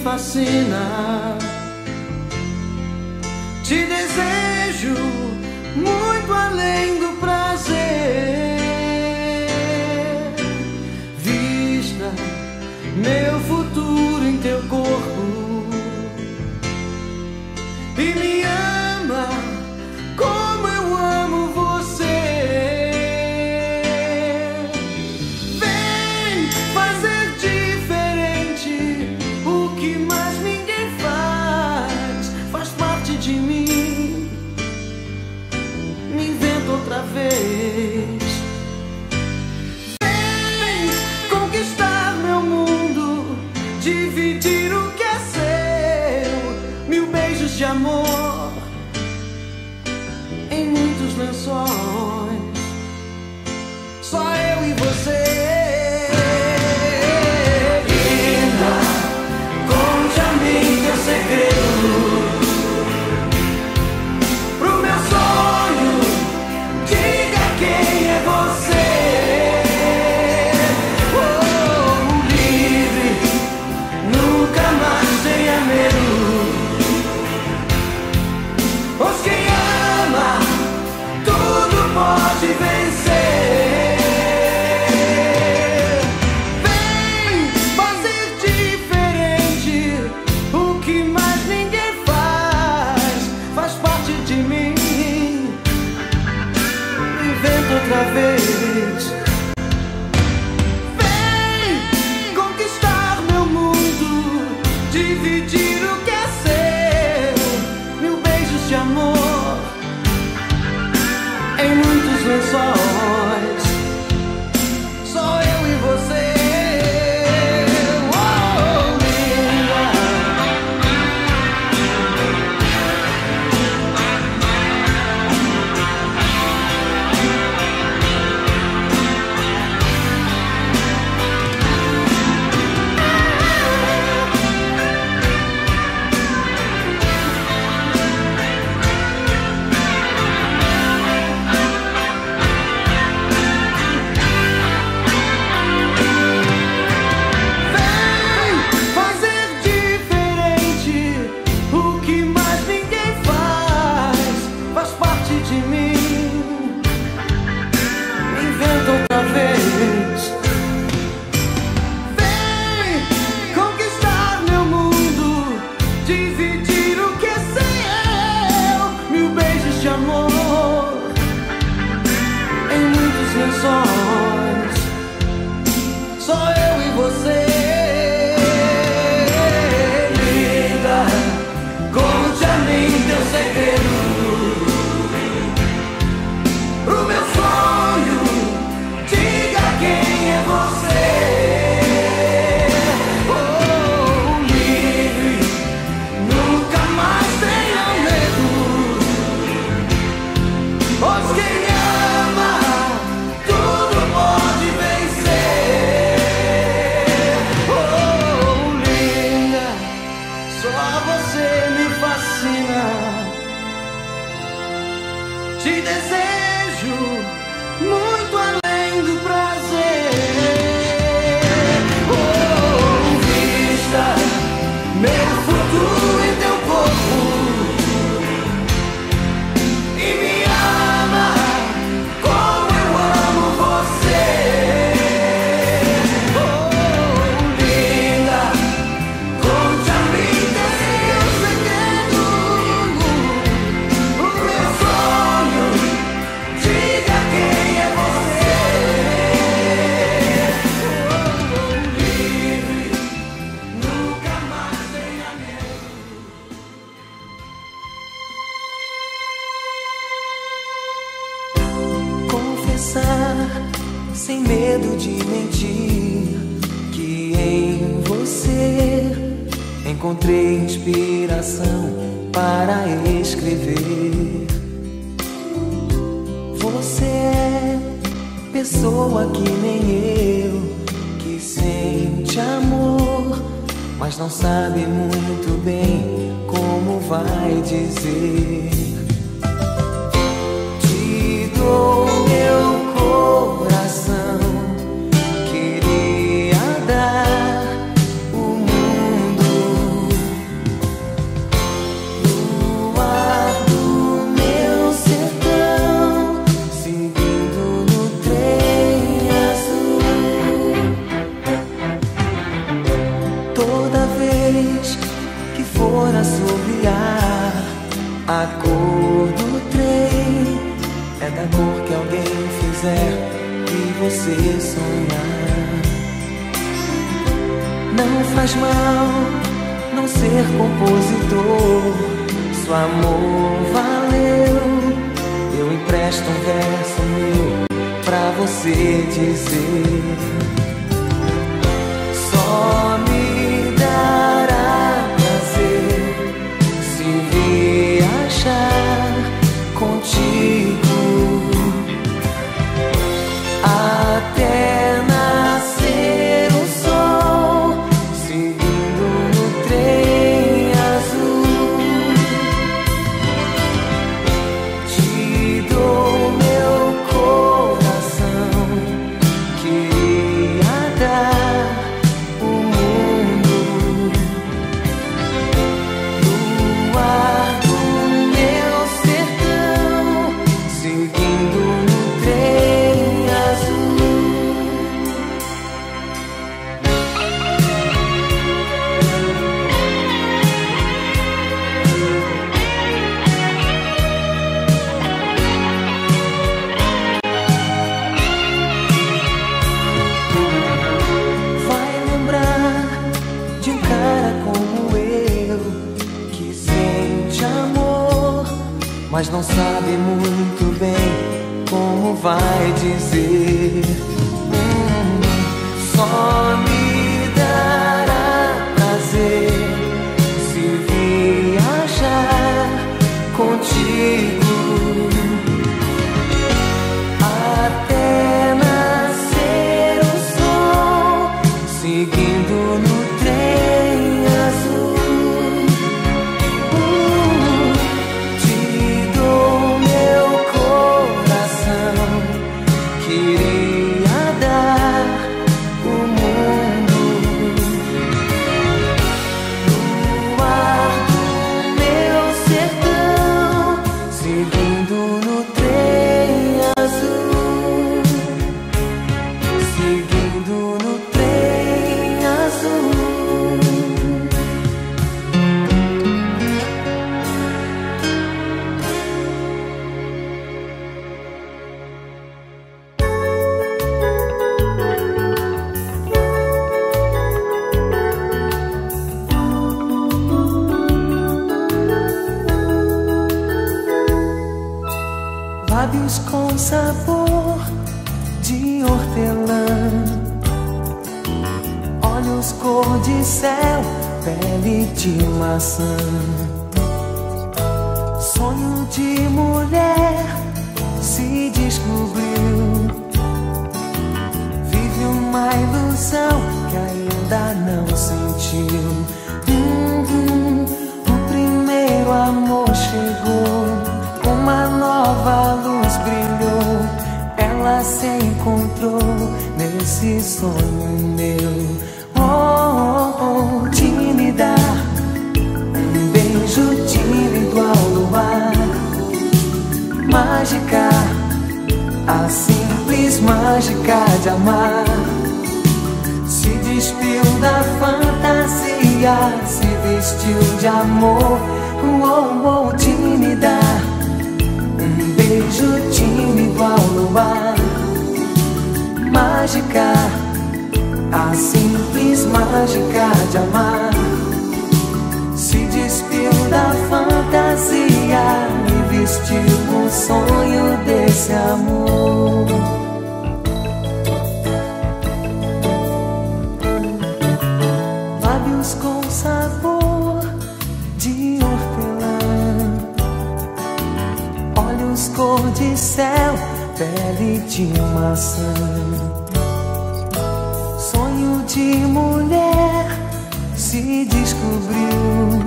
fascina. Te desejo muito além do prazer. Vista meu futuro em teu corpo e me ama como eu amo você. Vem fazer diferente o que mais ninguém faz. Faz parte de mim. Me invento outra vez. Vem conquistar meu mundo, dividir o que é seu. 1000 beijos de amor em muitos lençóis. Só eu e você. Linda, conte a mim teu segredo. Pro meu sonho, diga quem é você. Oh, livre, nunca mais tenha medo. Pois quem ama, tudo pode vencer. Vem fazer diferente o que mais ninguém faz. Faz parte de mim. Inventa outra vez. Vem conquistar meu mundo, dividir o que é seu. 1000 beijos de amor em muitos lençóis. Só eu e você. Oh, linda. Vem fazer diferente o que mais ninguém faz. Faz parte de mim. Inventa outra vez. Vem conquistar meu mundo, dividir o que é seu. 1000 beijos de amor em muitos lençóis. Só eu e você. Linda, conte a mim teu segredo. Pro meu sonho, diga quem é você. Oh, livre, nunca mais tenha medo. Pois quem ama, tudo pode vencer. Oh, linda, só você me fascina. Te desejo muito além do prazer. Oh, vista meu futuro em teu corpo e me ama como eu amo você. Oh, linda, conte a mim teu segredo. O meu sonho, diga quem é você. Oh, livre, nunca mais tenha medo. Confessar sem medo de mentir que em você encontrei inspiração para escrever. Você é pessoa que nem eu, que sente amor, mas não sabe muito bem como vai dizer. Te dou meu coração, queria dar o mundo Não faz mal não ser compositor. Se o amor valeu, eu empresto um verso meu pra você dizer. Só me dará prazer se viajar contigo até nascer o sol, seguindo no trem azul. Te dou meu coração, queria dar o mundo. Luar do meu sertão, seguindo no trem azul. Vai lembrar de um cara como eu, que sente amor, mas não sabe muito bem como vai dizer. Só me dará prazer se viajar contigo até nascer o sol, seguindo no trem azul. Te dou meu coração, queria dar o mundo. Luar do meu sertão, seguindo no trem azul, seguindo no trem azul. Lábios com sabor de hortelã, olhos cor de céu, pele de maçã. Sonho de mulher se descobriu, vive uma ilusão que ainda não sentiu. O primeiro amor chegou, uma nova luz brilhou, ela se encontrou nesse sonho meu. De me dar um beijo tímido ao luar, mágica, a simples mágica de amar. Se despiu da fantasia, se vestiu de amor. De me dar um beijo tímido ao luar, mágica, a simples mágica de amar. Se despiu da fantasia e vestiu o sonho desse amor. Lábios com sabor de hortelã, olhos cor de céu, pele de maçã. Sonho de mulher se descobriu,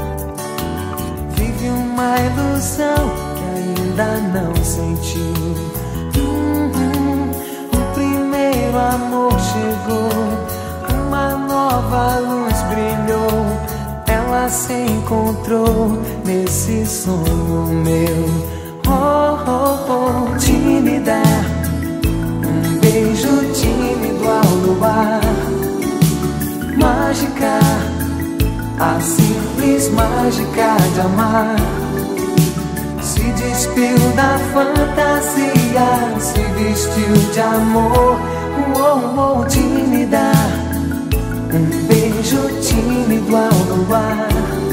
vive uma ilusão que ainda não sentiu. O primeiro amor chegou, uma nova luz brilhou, ela se encontrou nesse sonho meu. De me dar um beijo tímido ao luar, mágica, a simples mágica de amar. Se despiu da fantasia, se vestiu de amor. De me dar um beijo beijo tímido ao luar.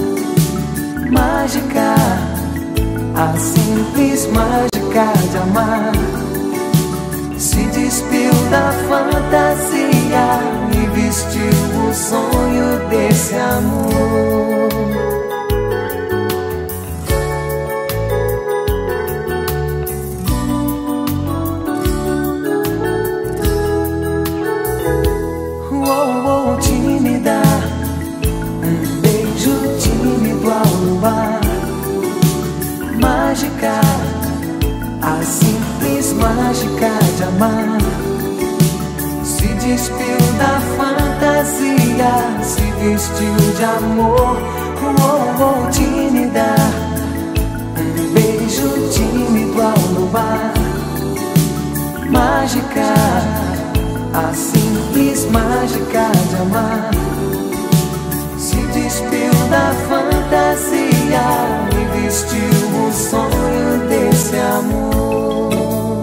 Mágica, a simples mágica de amar. Se despiu da fantasia e vestiu o sonho desse amor. Tímida, um beijo tímido ao luar. Mágica, a simples mágica de amar. Se despiu da fantasia, se vestiu de amor. Tímida, um beijo tímido ao luar. Mágica, a simples mágica de amar. Se despiu da fantasia e vestiu o sonho desse amor.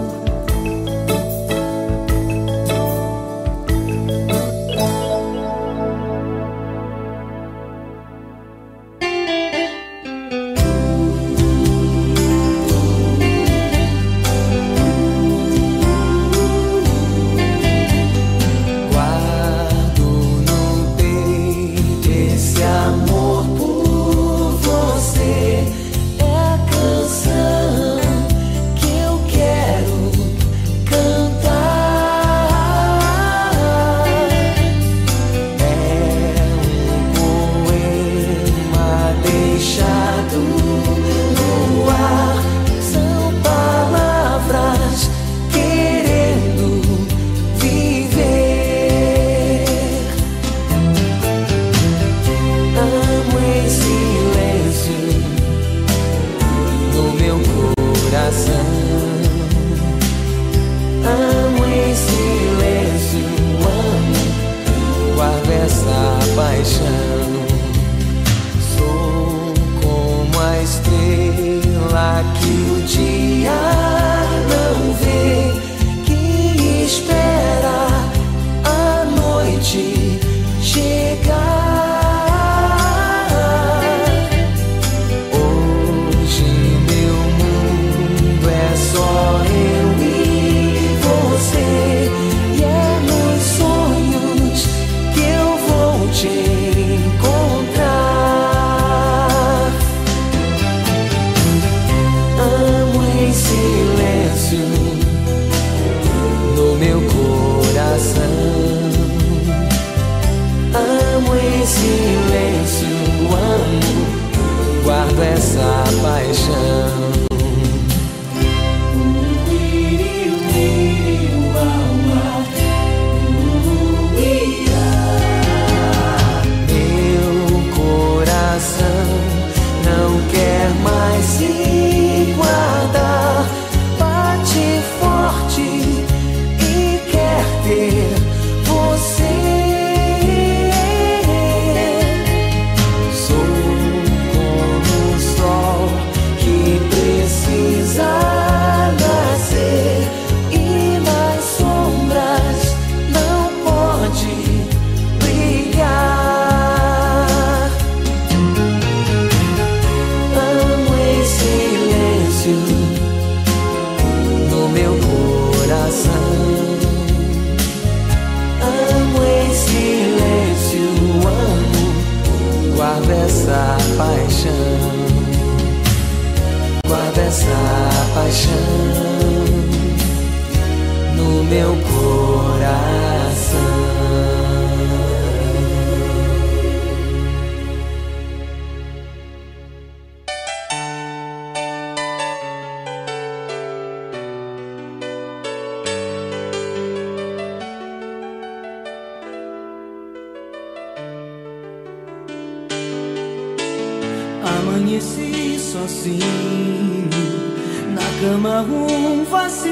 Amanheci sozinho, na cama um vazio,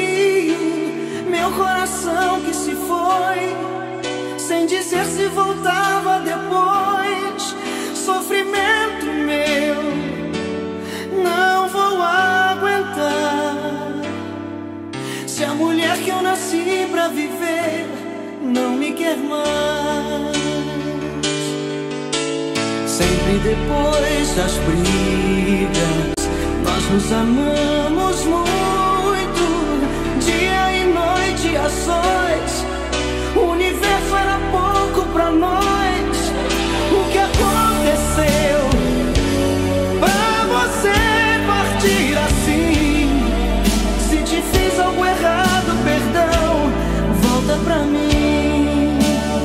meu coração que se foi, sem dizer se voltava depois. Sofrimento meu, não vou aguentar. Se a mulher que eu nasci pra viver não me quer mais. Sempre depois das brigas, nós nos amamos muito. Dia e noite a sós, o universo era pouco pra nós. O que aconteceu pra você partir assim? Se te fiz algo errado, perdão, volta pra mim.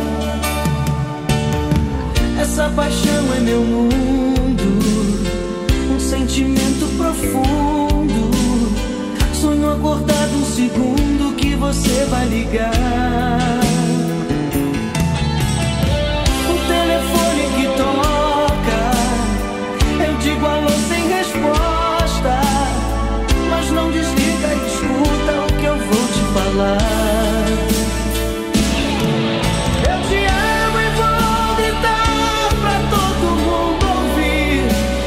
Essa paixão é meu mundo, um sentimento profundo. Sonho acordado um segundo que você vai ligar. O telefone que toca, eu digo alô sem resposta, mas não desliga e escuta o que eu vou te falar. Eu te amo e vou gritar pra todo mundo ouvir.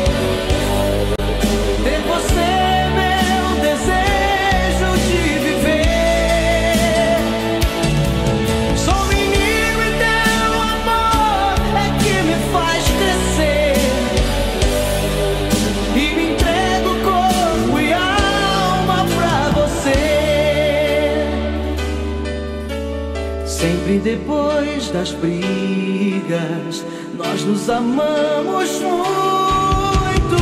Ter você é meu desejo de viver. Sou menino e teu amor é que me faz crescer. E me entrego corpo e alma pra você. Sempre depois das brigas, nós nos amamos muito.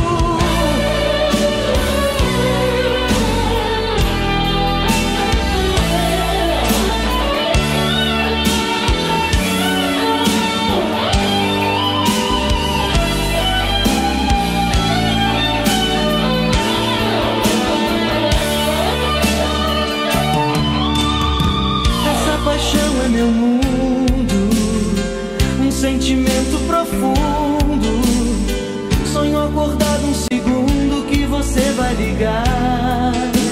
Essa paixão é meu mundo, um sentimento profundo. Sonho acordado um segundo que você vai ligar.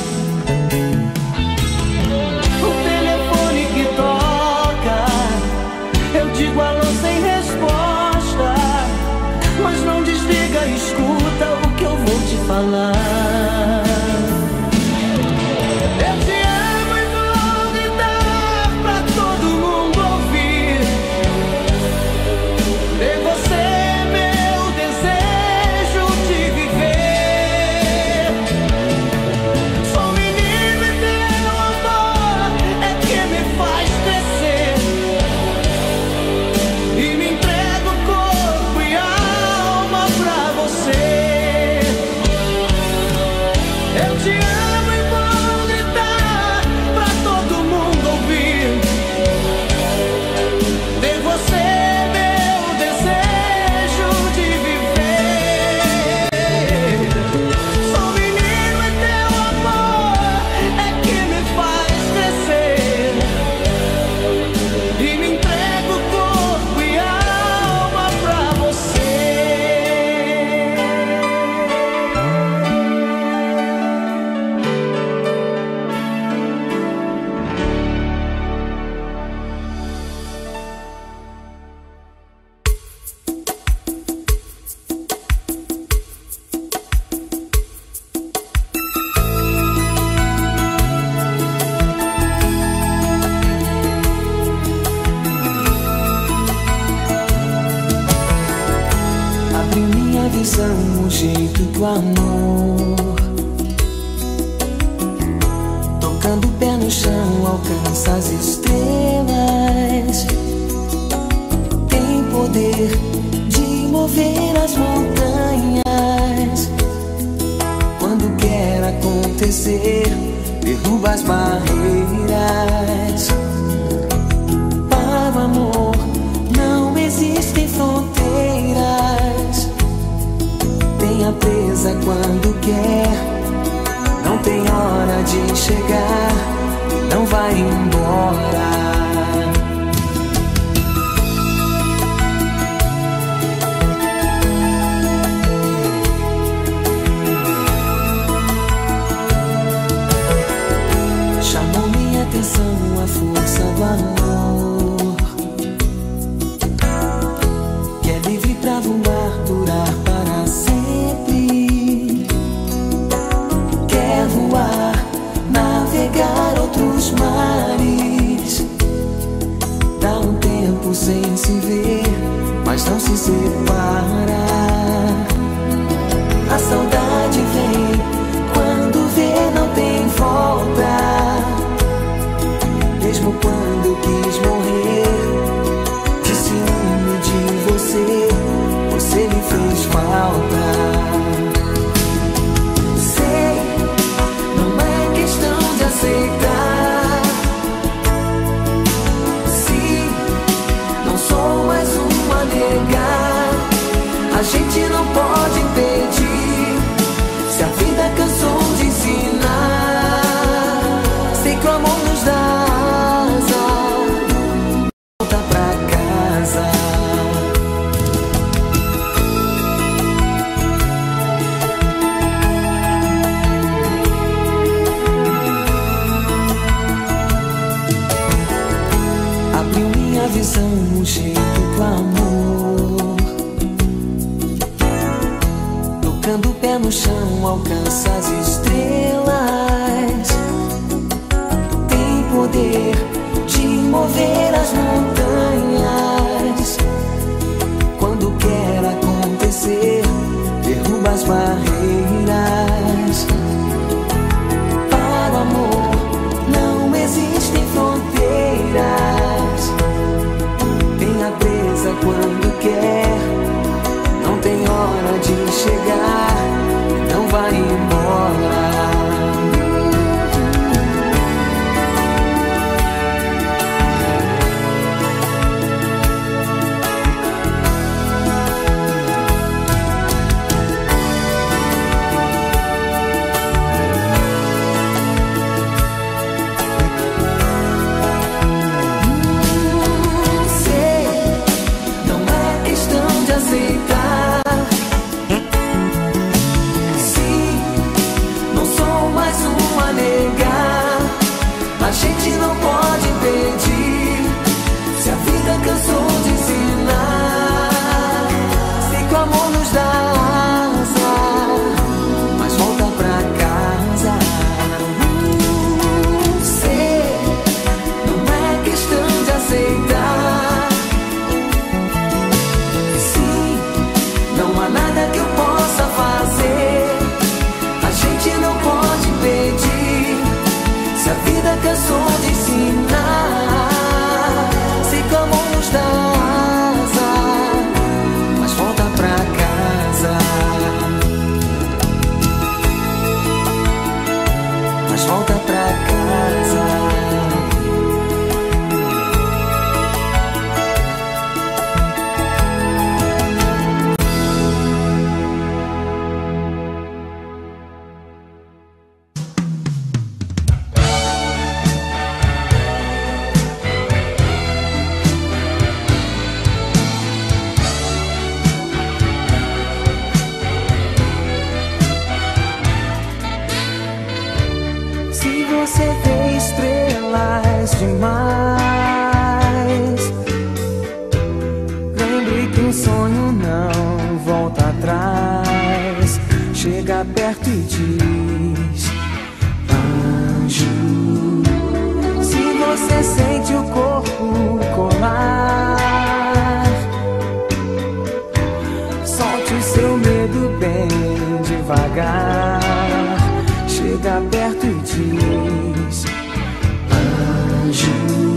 O telefone que toca, eu digo alô sem resposta, mas não desliga, escuta o que eu vou te falar. Eu te amo e vou gritar pra todo mundo ouvir. Ter você é meu desejo de viver. Sou menino e teu amor é que me faz crescer. E me entrego corpo e alma pra você. Eu te amo e vou gritar pra todo mundo ouvir. Ter você é meu desejo de viver. Sou menino e teu amor é que me faz crescer. E me entrego corpo e alma pra você. Abre minha visão, o jeito do amor. Tocando o pé no chão, alcança as estrelas. Tem poder de mover as montanhas. Quando quer acontecer, derruba as barreiras. Para o amor não existem fronteiras. Tenha presa quando quer, não tem hora de chegar, não vai embora. Chamou minha atenção a força do amor, que é livre pra voar, durar para sempre. Quer voar, navegar outros mares. Dá um tempo sem se ver, mas não se separa. a gente não pode impedir. Se a vida cansou de ensinar, sei que o amor nos dá asa, volta pra casa. Abriu minha visão, um jeito do amor, tocando o pé no chão, alcança as estrelas. Tem poder de mover as montanhas. Quando quer acontecer, derruba as barreiras. Para o amor não existem fronteiras. Tem a presa quando quer, não tem hora de chegar, não vai embora. A gente não pode impedir. Se a vida cansou de ensinar, sei que o amor nos dá asa, mas volta pra casa. Sei, não é questão de aceitar. Sim, não há nada que eu possa fazer. A gente não pode impedir. Se a vida cansou de ensinar, sei que o amor nos dá asa, mas volta pra casa. Mas volta pra casa. Você vê estrelas demais, lembre que um sonho não volta atrás. Chega perto e diz: anjo. Se você sente o corpo colar, solte o seu medo bem devagar. Chega perto e diz: anjo.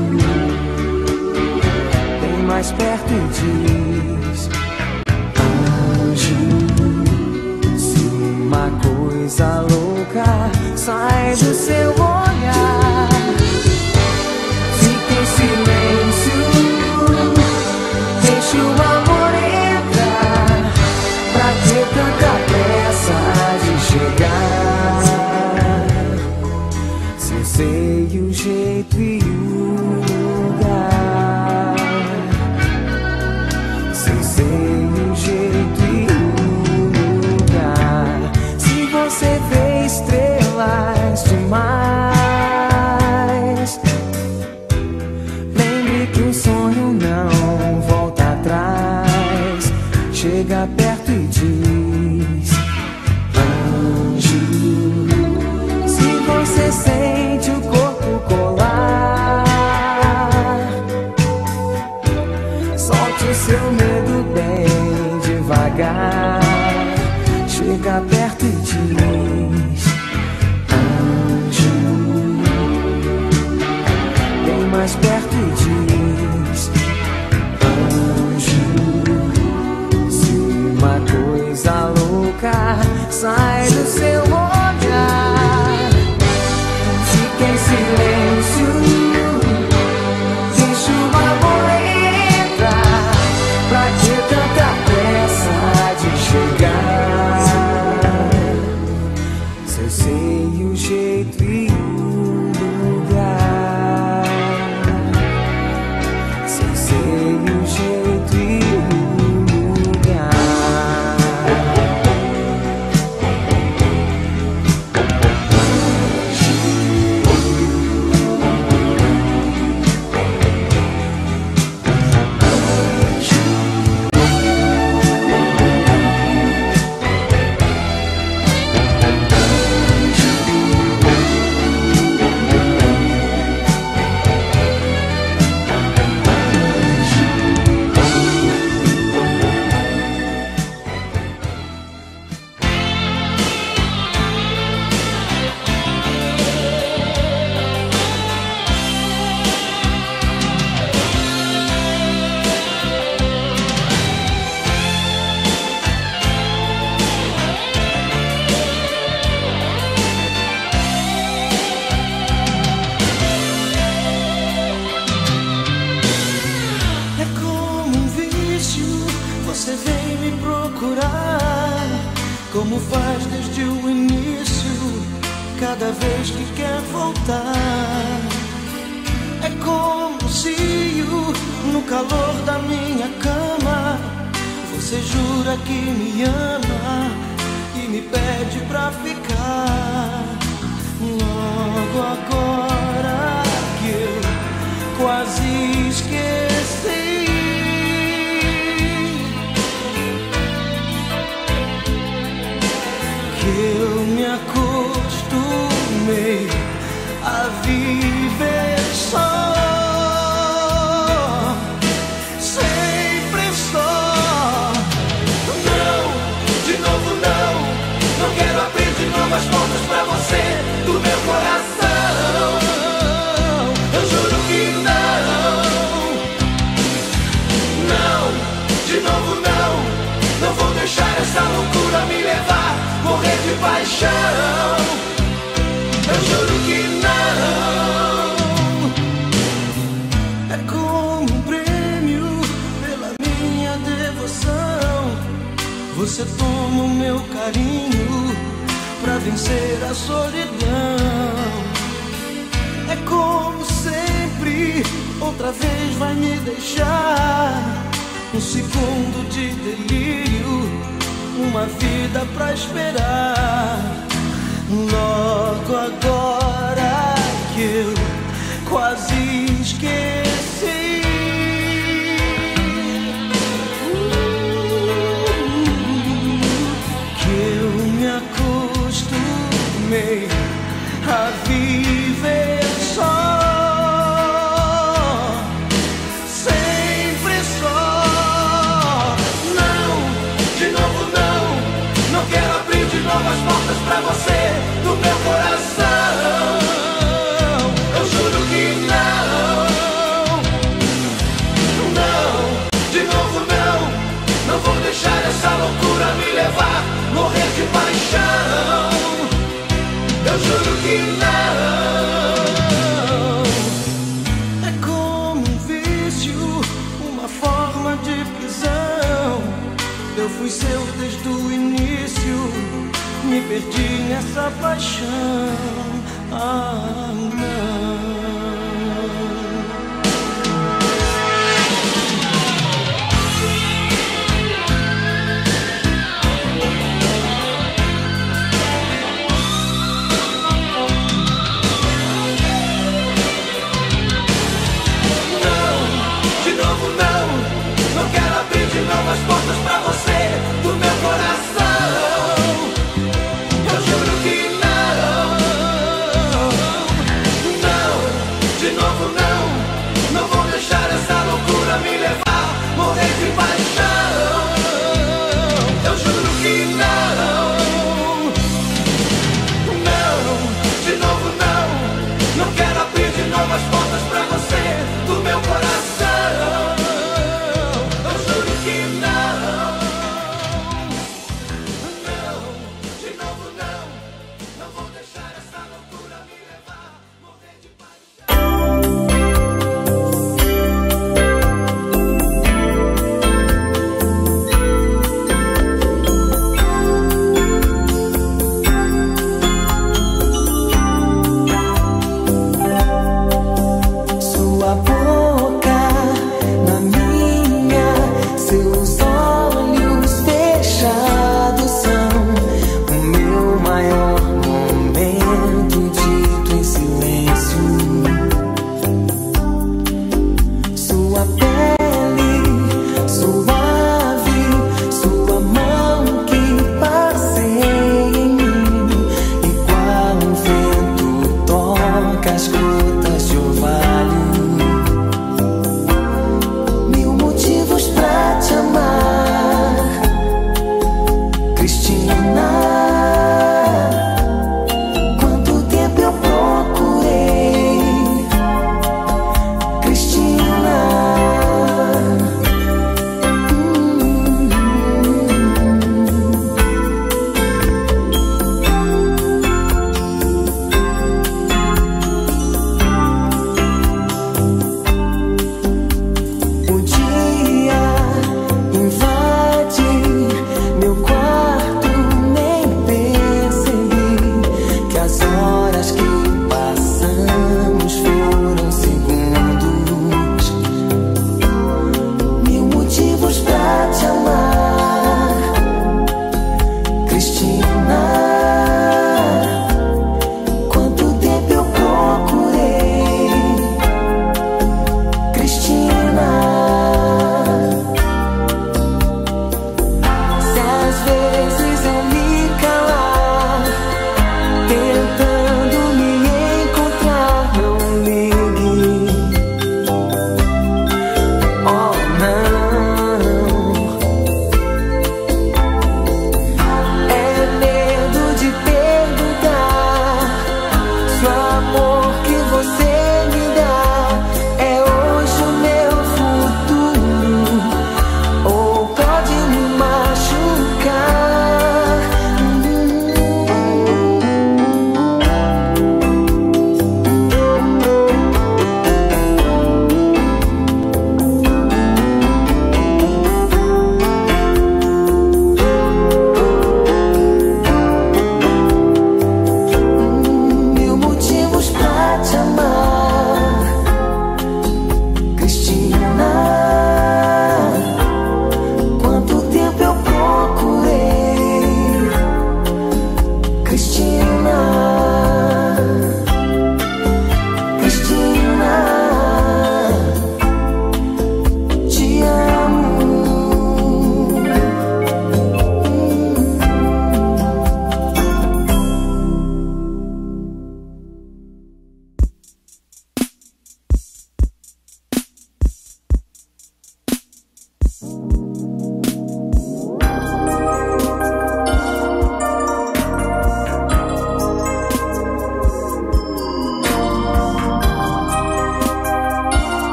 Vem mais perto e diz: anjo. Se uma coisa louca sai do seu olhar, fique em silêncio, deixe o amor entrar. Pra que tanta pressa de chegar? Sei o jeito e o lugar. Sei o jeito e o lugar. Se você vê estrelas demais, lembre que o sonho não volta atrás. Chega perto e diz: anjo. Se você sente o corpo colar, solte o seu medo bem devagar. Chega perto e diz: anjo. Vem mais perto e diz: anjo. Se uma coisa louca sai do seu olhar, fique em silêncio, deixa o amor entrar. Pra que tanta pressa o jeito e o lugar. Você vem me procurar, como faz desde o início, cada vez que quer voltar. É como se no calor da minha cama você jura que me ama e me pede pra ficar. Logo agora que eu quase esqueci eu me acostumei a viver só, sempre só. Não, de novo não, não quero abrir de novo as portas pra você do meu coração. Eu juro que não, não, de novo não, não vou deixar essa loucura me levar, morrer de paixão. Eu juro que não. É como um prêmio pela minha devoção. Você toma o meu carinho pra vencer a solidão. É como sempre, outra vez vai me deixar um segundo de delírio, uma vida pra esperar. Logo agora que eu quase esqueci que eu me acostumei a viver só, sempre só. Não, de novo não, não quero abrir de novo as portas pra você do meu coração. Eu juro que não, não, de novo não, não vou deixar essa loucura me levar, morrer de paixão. Eu juro que não. É como um vício, uma forma de prisão. Eu fui seu desde o início, me perdi nessa paixão. Ah, não. Não, de novo não, não quero abrir de novo as portas pra você do meu coração. Eu juro que não, não,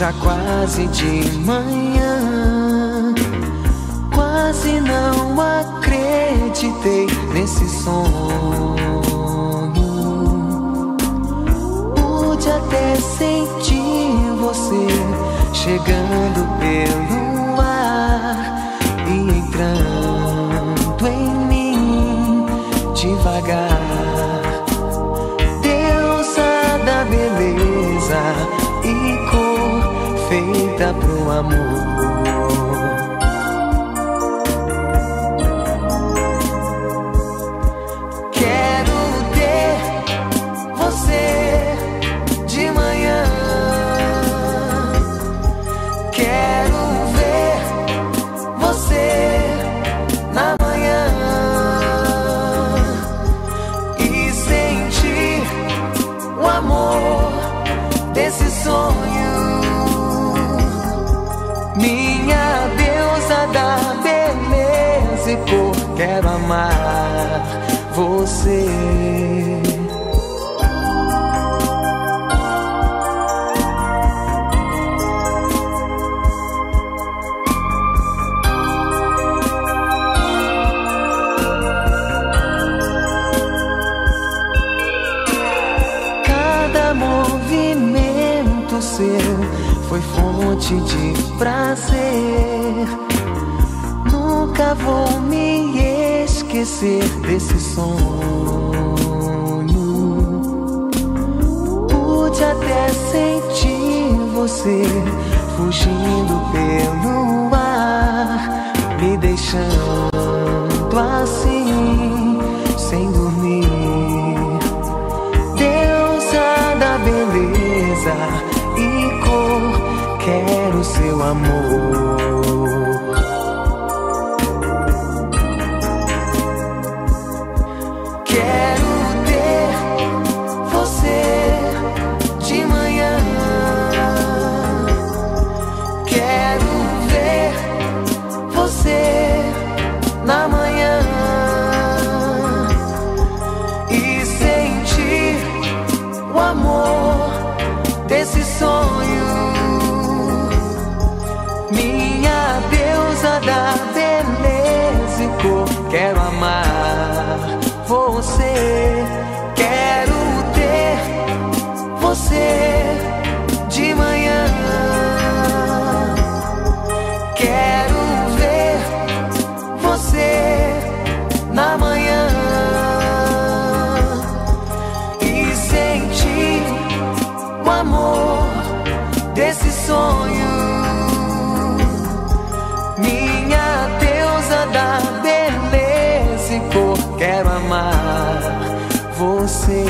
já quase de manhã. Quase não acreditei nesse sonho. Pude até sentir você chegando pelo ar e entrando em mim devagar. Deusa da beleza e cor feita pro amor. Quero ter você de manhã. Quero ver você na manhã e sentir o amor desse sonho. Minha deusa da beleza e cor, quero amar você. Cada movimento seu foi fonte de prazer. Nunca vou me esquecer desse sonho. Pude até sentir você fugindo pelo ar, me deixando assim, sem dormir. Deusa da beleza e cor, quero seu amor. Quero ter você de manhã. Quero ver você na manhã e sentir o amor desse sonho. Minha deusa da beleza e cor, quero amar você. Quero ter você de manhã. Quero ver você na manhã e sentir o amor desse sonho. Minha deusa da beleza e cor, quero amar você.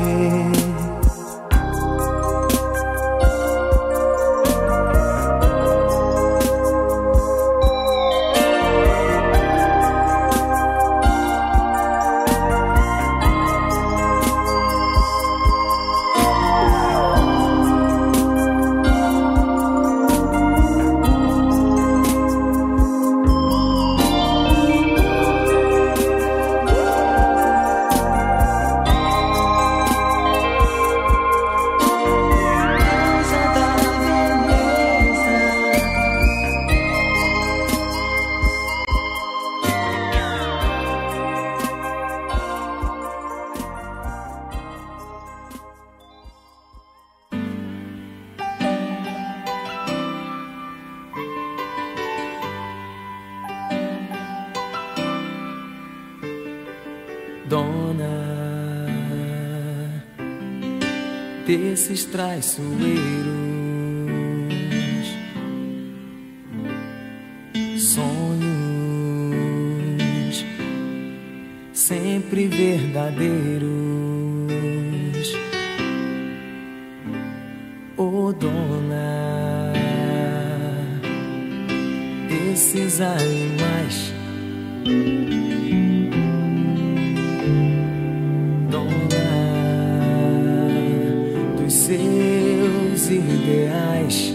Dona desses traiçoeiros sonhos sempre verdadeiros. Oh, dona desses animais, seus ideais.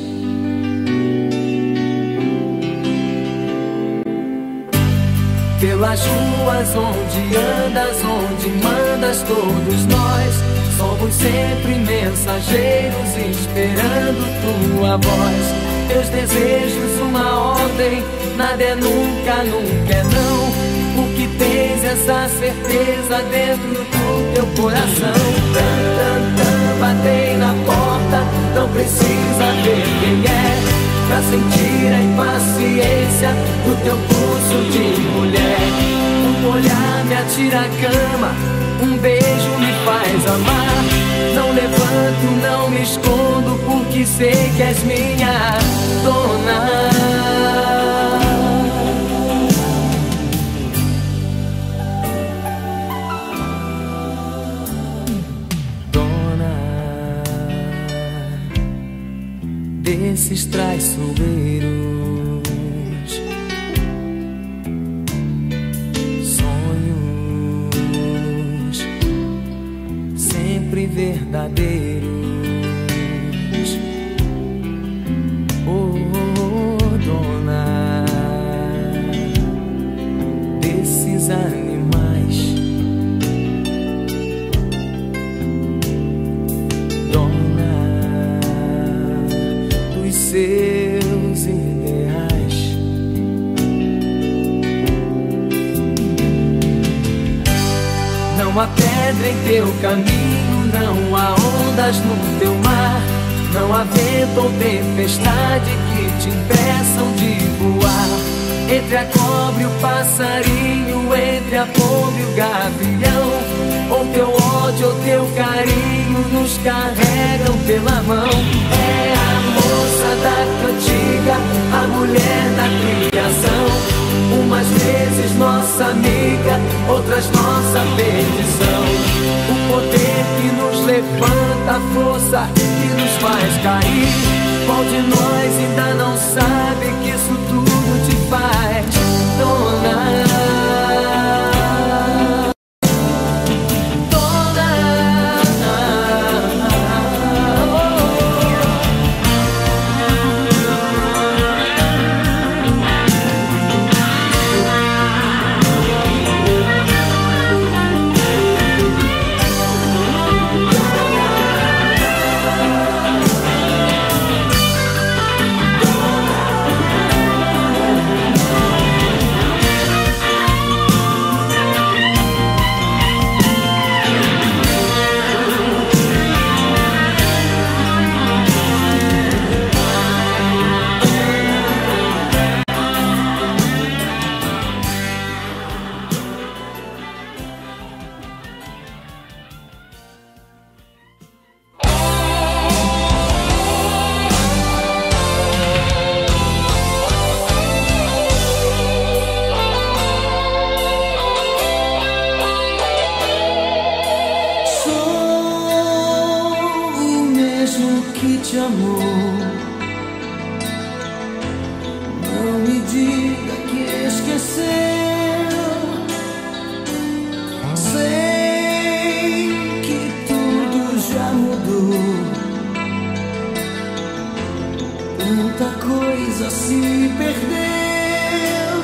Pelas ruas onde andas, onde mandas, todos nós Somos sempre mensageiros esperando tua voz. Teus desejos uma ordem, nada é nunca, nunca é não. Porque tens essa certeza dentro do teu coração. Tan, tan, tan, batei na porta, não precisa ver quem é pra sentir a impaciência do teu pulso de mulher. Um olhar me atira a cama, um beijo me faz amar. Não levanto, não me escondo, porque sei que és minha dona. Desses traiçoeiros sonhos sempre verdadeiros. Oh, dona desses animais, seus ideais. Não há pedra em teu caminho, não há ondas no teu mar, não há vento ou tempestade que te impeçam de voar. Entre a cobra e o passarinho, entre a pomba e o gavião, ou teu ódio ou teu carinho nos carregam pela mão. É a moça da cantiga, a mulher da criação. Umas vezes nossa amiga, outras nossa perdição. O poder que nos levanta, a força que nos faz cair. Qual de nós ainda não sabe que isso tudo te faz dona? Que te amou, não me diga que esqueceu. Sei que tudo já mudou, tanta coisa se perdeu.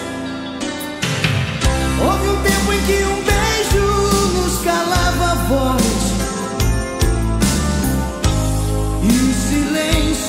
Houve um tempo em que um beijo nos calava a voz, e o silêncio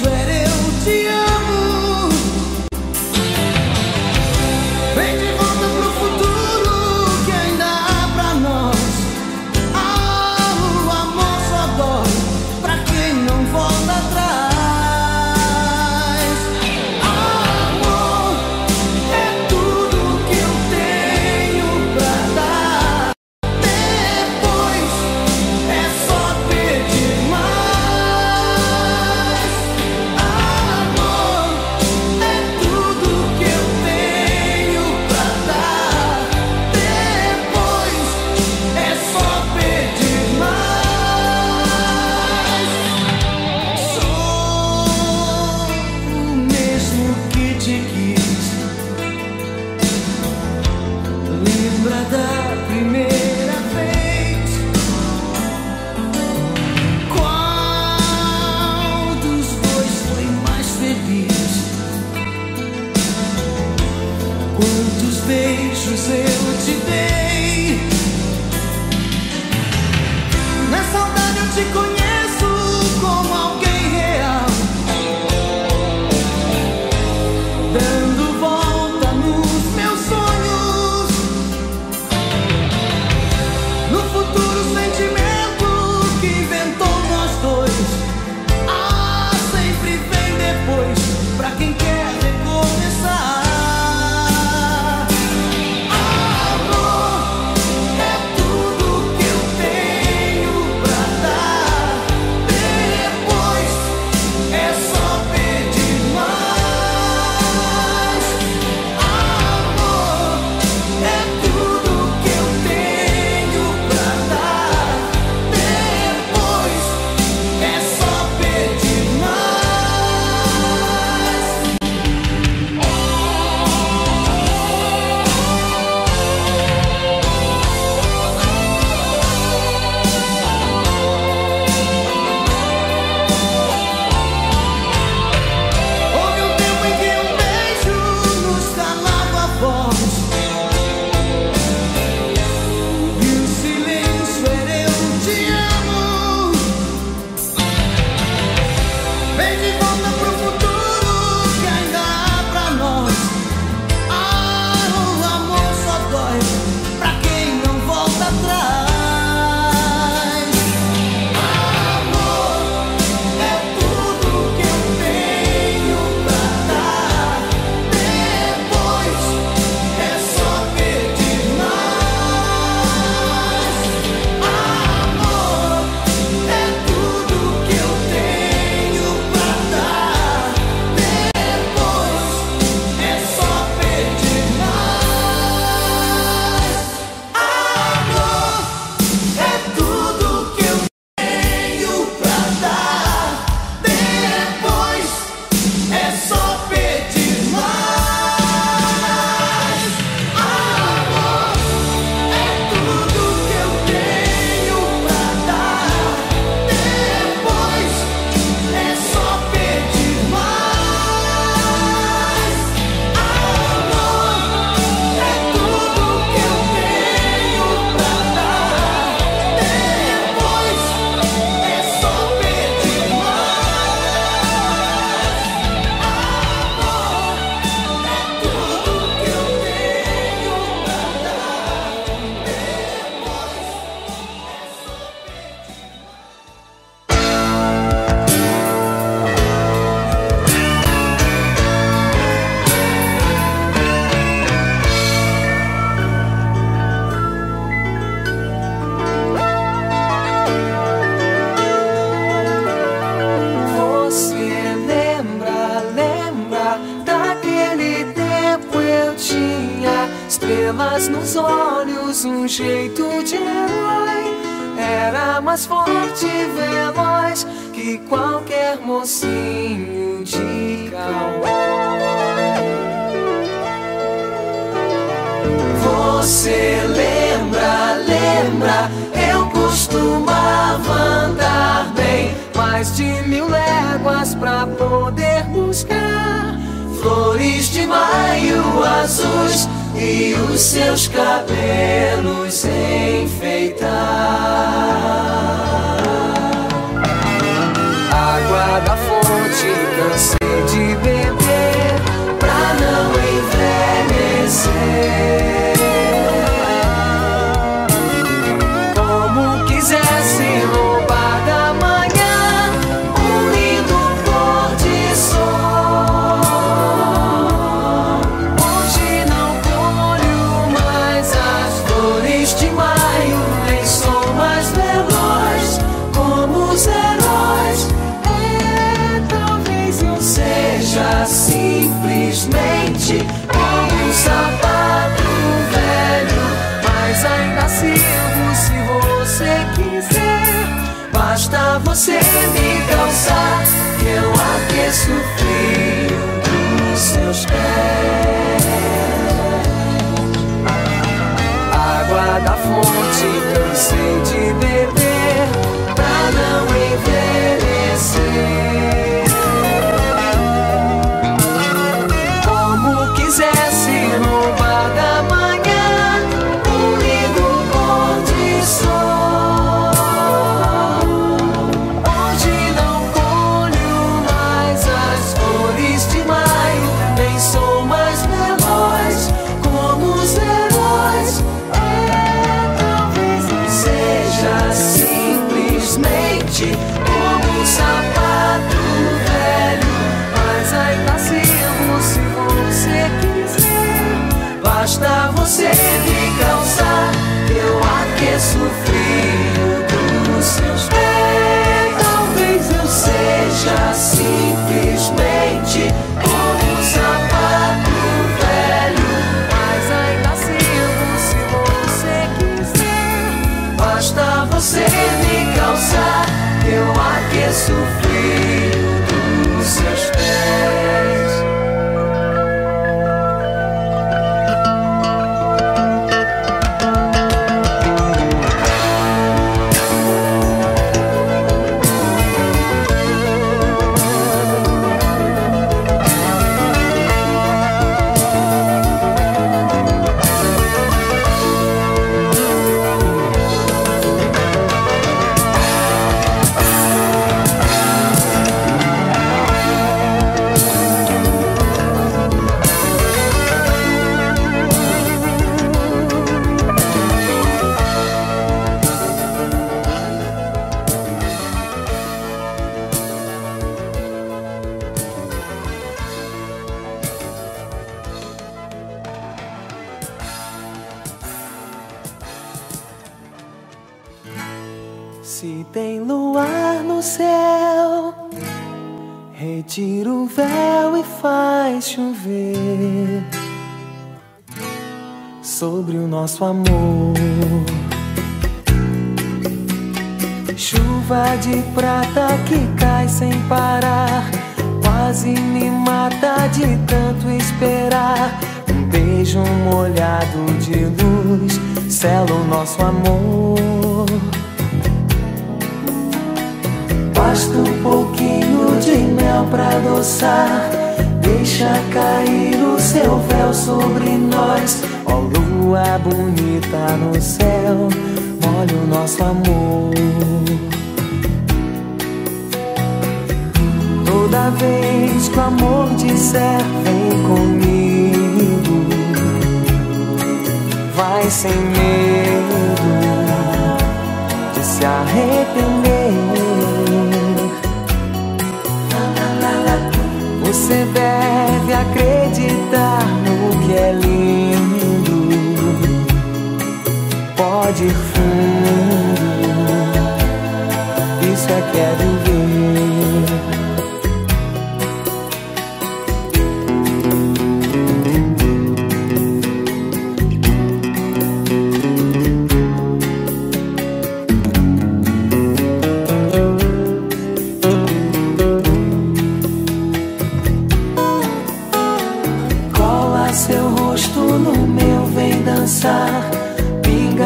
fosse um jeito de herói. Era mais forte e veloz que qualquer mocinho de cowboy. Você lembra, eu costumava andar bem mais de 1000 léguas pra poder buscar flores de maio azuis e os seus cabelos enfeitar. Água da fonte cansei de beber pra não envelhecer. Como quisesse roubar da manhã um lindo pôr de sol. Hoje não colho mais as flores de maio, nem sou mais veloz como os heróis. Talvez eu seja simplesmente como um sapato velho, mas ainda sirvo se você quiser. Basta você me calçar que eu aqueço o frio dos seus pés. Água da fonte cansei de beber pra não envelhecer. Como quisesse roubar da manhã um lindo pôr de sol. Hoje não colho mais as flores de maio, nem sou mais veloz como os heróis. Talvez eu seja simplesmente como um sapato velho, mas ainda sirvo se você quiser. Basta você me calçar que eu aqueço o frio dos seus pés. Talvez eu seja simplesmente como um sapato velho, mas ainda sirvo se você quiser. Basta você me calçar que eu aqueço o frio dos seus pés. Se tem luar no céu, retira o véu e faz chover sobre o nosso amor. Chuva de prata que cai sem parar, quase me mata de tanto esperar. Um beijo molhado de luz sela o nosso amor. Basta um pouquinho de mel pra adoçar, deixa cair o seu véu sobre nós. Ó lua bonita no céu, molha o nosso amor. Toda vez que o amor disser vem comigo, vai sem medo de se arrepender. Você deve acreditar no que é lindo, pode ir fundo, isso é que é viver.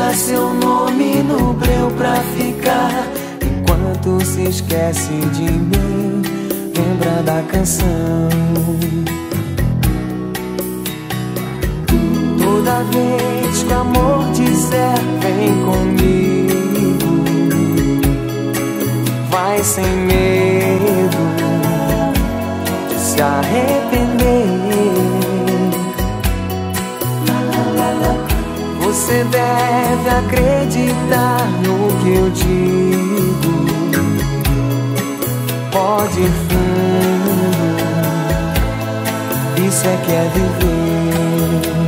Grava seu nome no breu pra ficar. Enquanto se esquece de mim, lembra da canção. Toda vez que amor disser vem comigo, vai sem medo de se arrepender. Você deve acreditar no que eu digo. Pode ir fundo, isso é que é viver.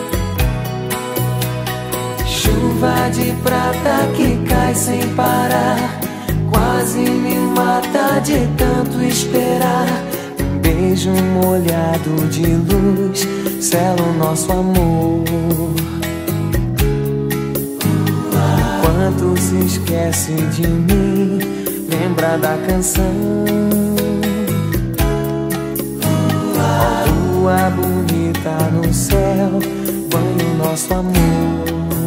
Chuva de prata que cai sem parar, quase me mata de tanto esperar. Um beijo molhado de luz sela o nosso amor. Enquanto se esquece de mim, lembra da canção. Lua bonita no céu, banha o nosso amor.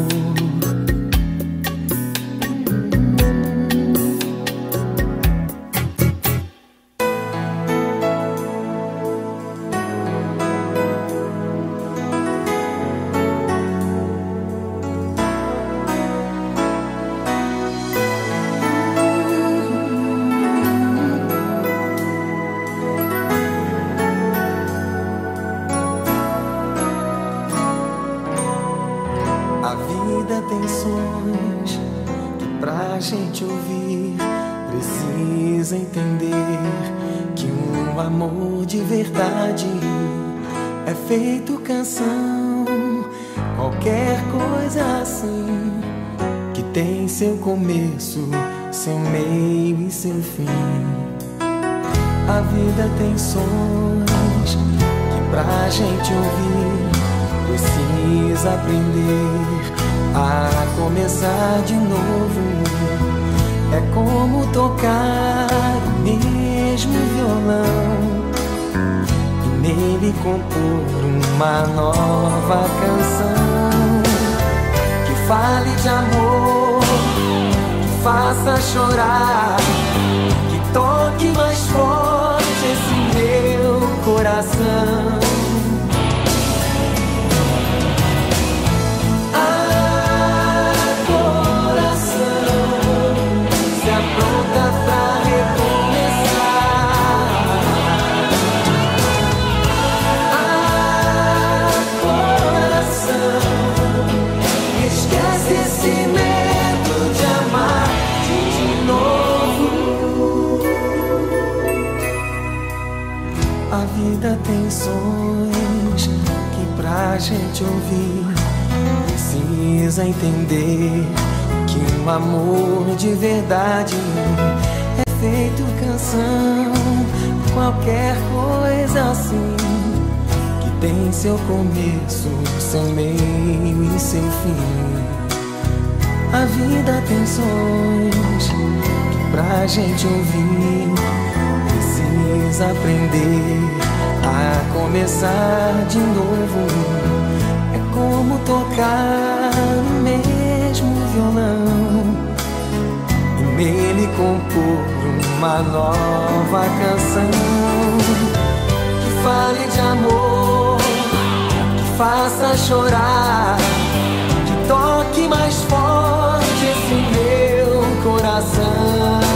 A vida tem sons que pra gente ouvir precisa entender que um amor de verdade é feito canção. Qualquer coisa assim que tem seu começo, seu meio e seu fim. A vida tem sons que pra gente ouvir precisa aprender a começar de novo. É como tocar o mesmo violão e nele compor uma nova canção que fale de amor, que faça chorar, que toque mais forte esse meu coração. A vida tem sons que pra gente ouvir precisa entender que um amor de verdade é feito canção. Qualquer coisa assim que tem seu começo, seu meio e seu fim. A vida tem sons que pra gente ouvir precisa aprender a começar de novo. É como tocar o mesmo violão e nele compor uma nova canção que fale de amor, que faça chorar, que toque mais forte esse meu coração.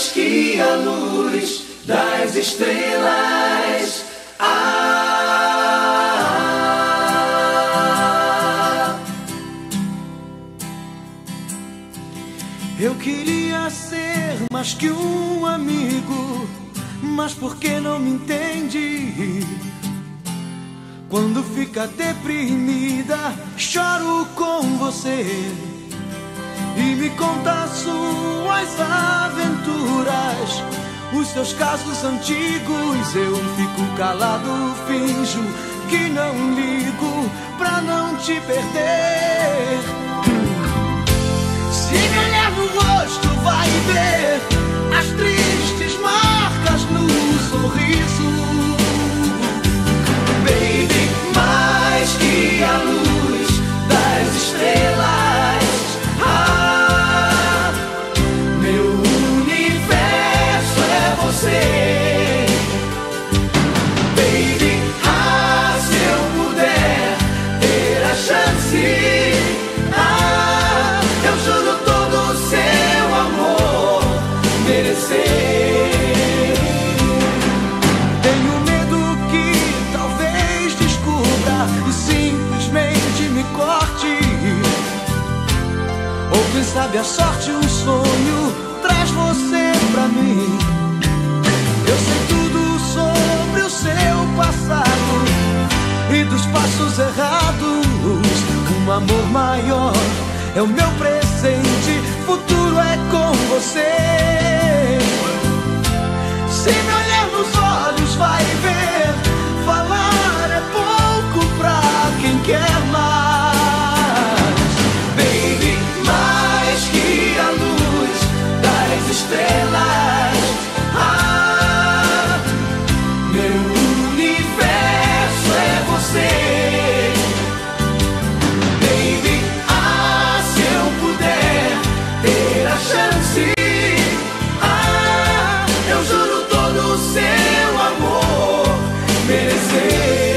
mais que a luz das estrelas. Eu queria ser mais que um amigo, mas por que não me entende? Quando fica deprimida, choro com você e me conta suas aventuras, os seus casos antigos. Eu fico calado, finjo que não ligo pra não te perder. Se me olhar no rosto, vai ver as tristes marcas no sorriso. Baby, mais que a luz das estrelas. Meu universo é você. Baby, se eu puder ter a chance, eu juro todo o seu amor merecer. Tenho medo que talvez descubra e simplesmente me corte. Ou quem sabe a sorte, um sonho traz você pra mim. Eu sei tudo sobre o seu passado e dos passos errados. Um amor maior é o meu presente, futuro é com você. Se me olhar nos olhos, vai ver, falar é pouco pra quem quer mais. Baby, mais que a luz das estrelas. Meu universo é você. Chance, eu juro todo o seu amor merecer.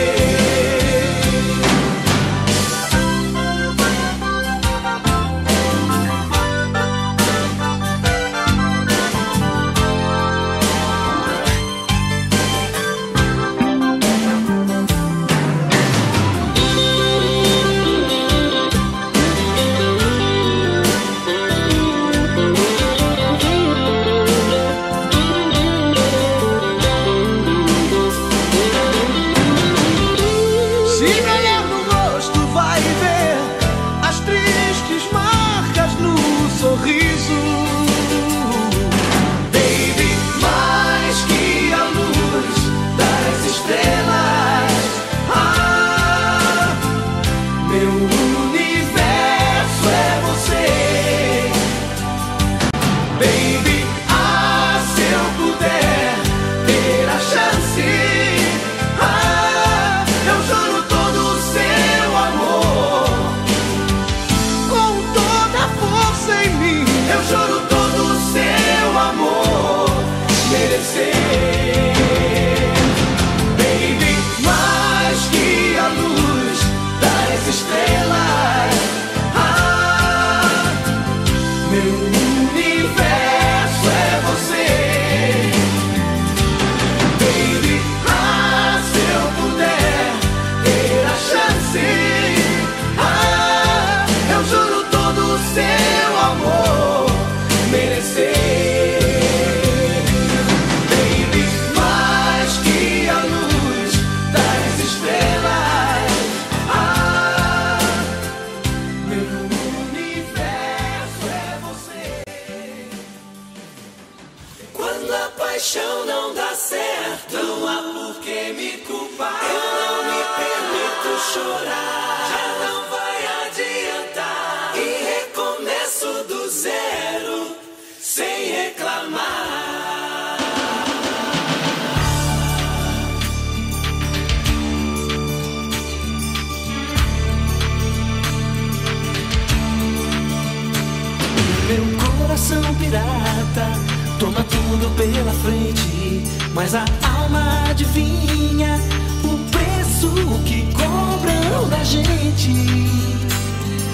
Toma tudo pela frente, mas a alma adivinha o preço que cobram da gente.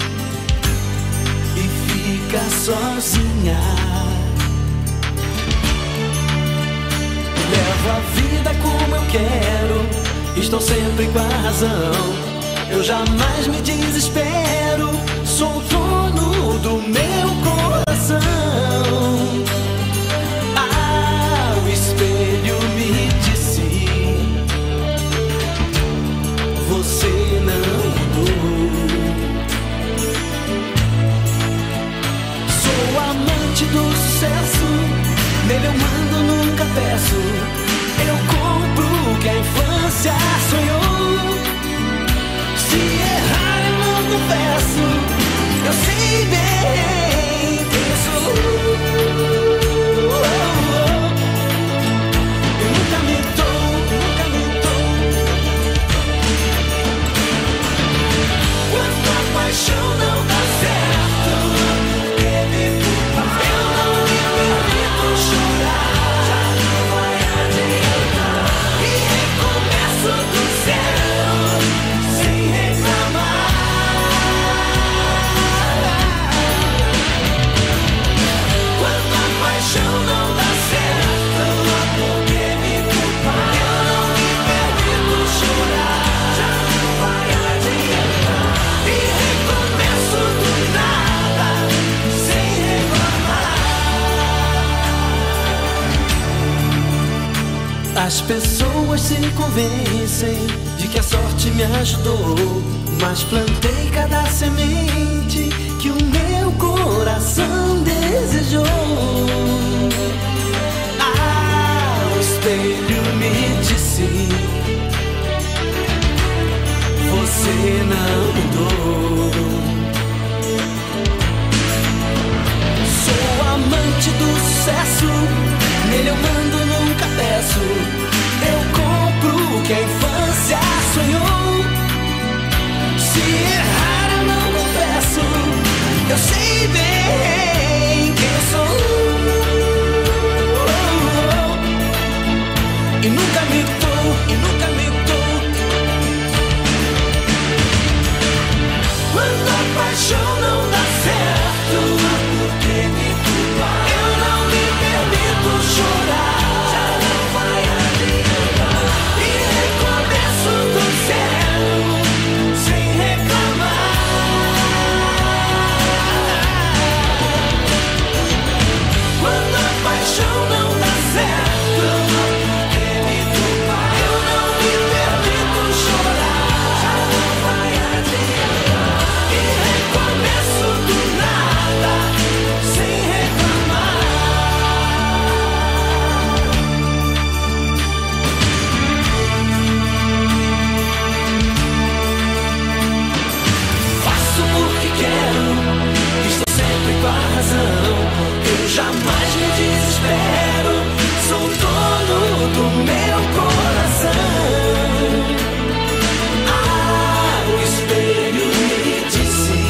E fica sozinha. Vivo a vida como eu quero, estou sempre com a razão. Eu jamais me desespero, sou o dono do meu coração. Ah, o espelho me disse: você não mudou. Sou amante do sucesso, nele eu mando, nunca peço. Eu compro o que a infância sonhou. Se errar eu não confesso, eu sei bem quem sou. Eu nunca me dou, nunca me dou. Quando a paixão não dá certo, eu não me permito chorar. Já não vai adiantar, e recomeço do zero, sem reclamar. Quando a paixão não dá certo, por que me culpar? Eu não me permito chorar. Já não vai adiantar, e recomeço do nada, sem reclamar. As pessoas se convencem de que a sorte me ajudou, mas plantei cada semente que o meu coração desejou. Ah, o espelho me disse: você não mudou. Sou amante do sucesso, nele eu mando, nunca peço. Eu compro o que a infância sonhou. Se errar eu não confesso, eu sei bem quem sou. E nunca me dou, e nunca me dou. Quando a paixão não dá certo, por que me culpar? Eu não me permito chorar. Já não vai adiantar, e recomeço do zero, sem reclamar. Quando a paixão não dá certo, por que me culpar? Eu não me permito chorar. Já não vai adiantar, e recomeço do nada, sem reclamar. Faço porque quero, estou sempre com a razão. Eu jamais me desespero, sou dono do meu coração. Ah, o espelho me disse: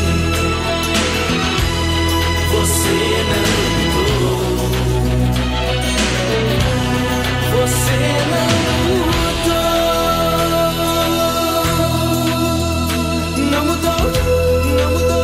você não mudou. Você não mudou. Não mudou, não mudou.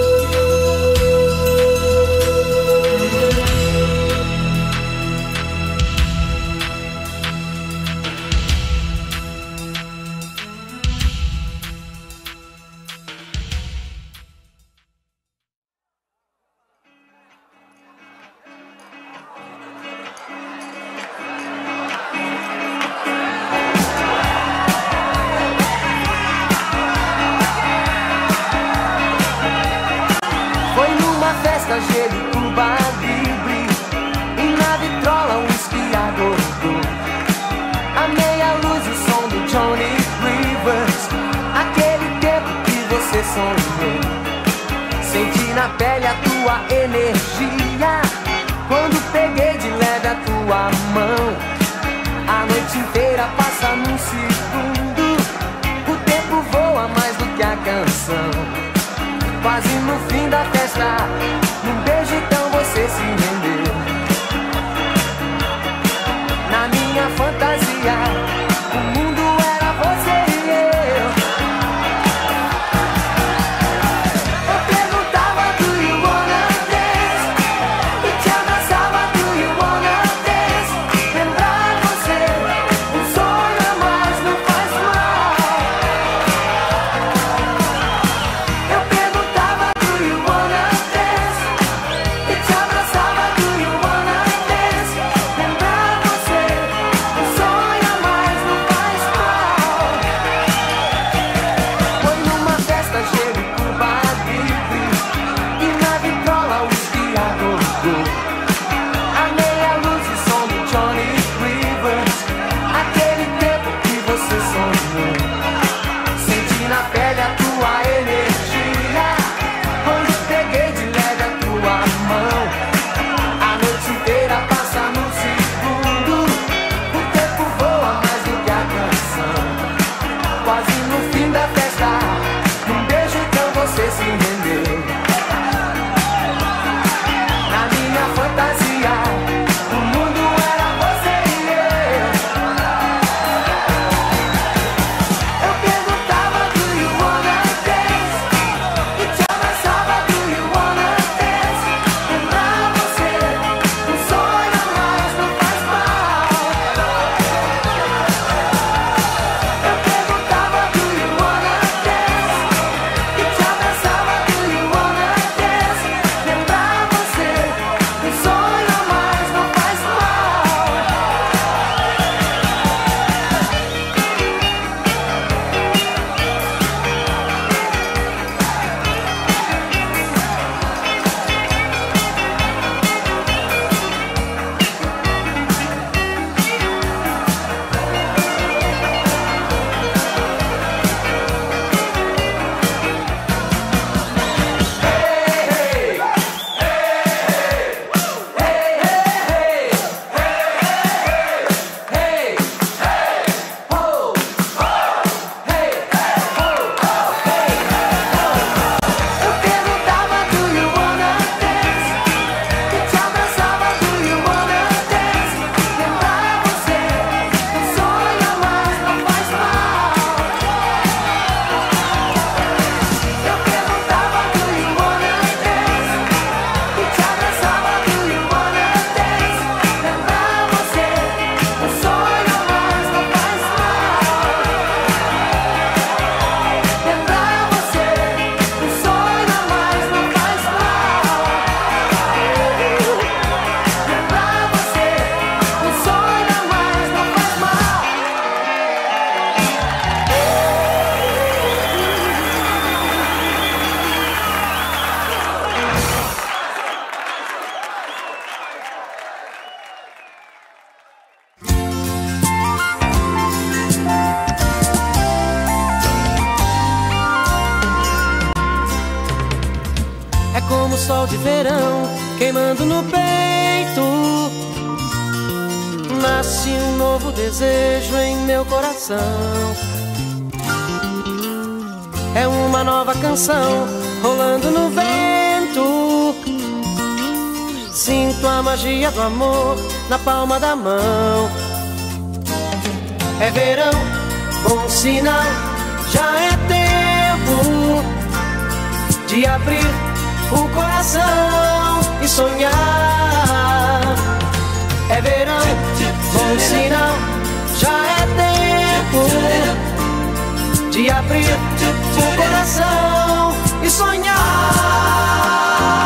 Foi numa festa gelo, Cuba Libre, e na vitrola um esquiador. A meia luz, o som do Johnny Rivers, aquele tempo que você sonhou. Senti na pele a tua energia, quando peguei de leve a tua mão. A noite inteira passa num segundo, o tempo voa mais do que a canção. Quase no fim da festa, num beijo então você se rendeu. Na minha fantasia, o mundo era você e eu. Eu perguntava, do you wanna dance? E te abraçava, do you wanna dance? Lembrar você de verão queimando no peito, nasce um novo desejo em meu coração. É uma nova canção rolando no vento. Sinto a magia do amor na palma da mão. É verão, bom sinal, já é tempo de abrir o coração e sonhar. É verão, bom sinal, já é tempo de abrir o coração e sonhar.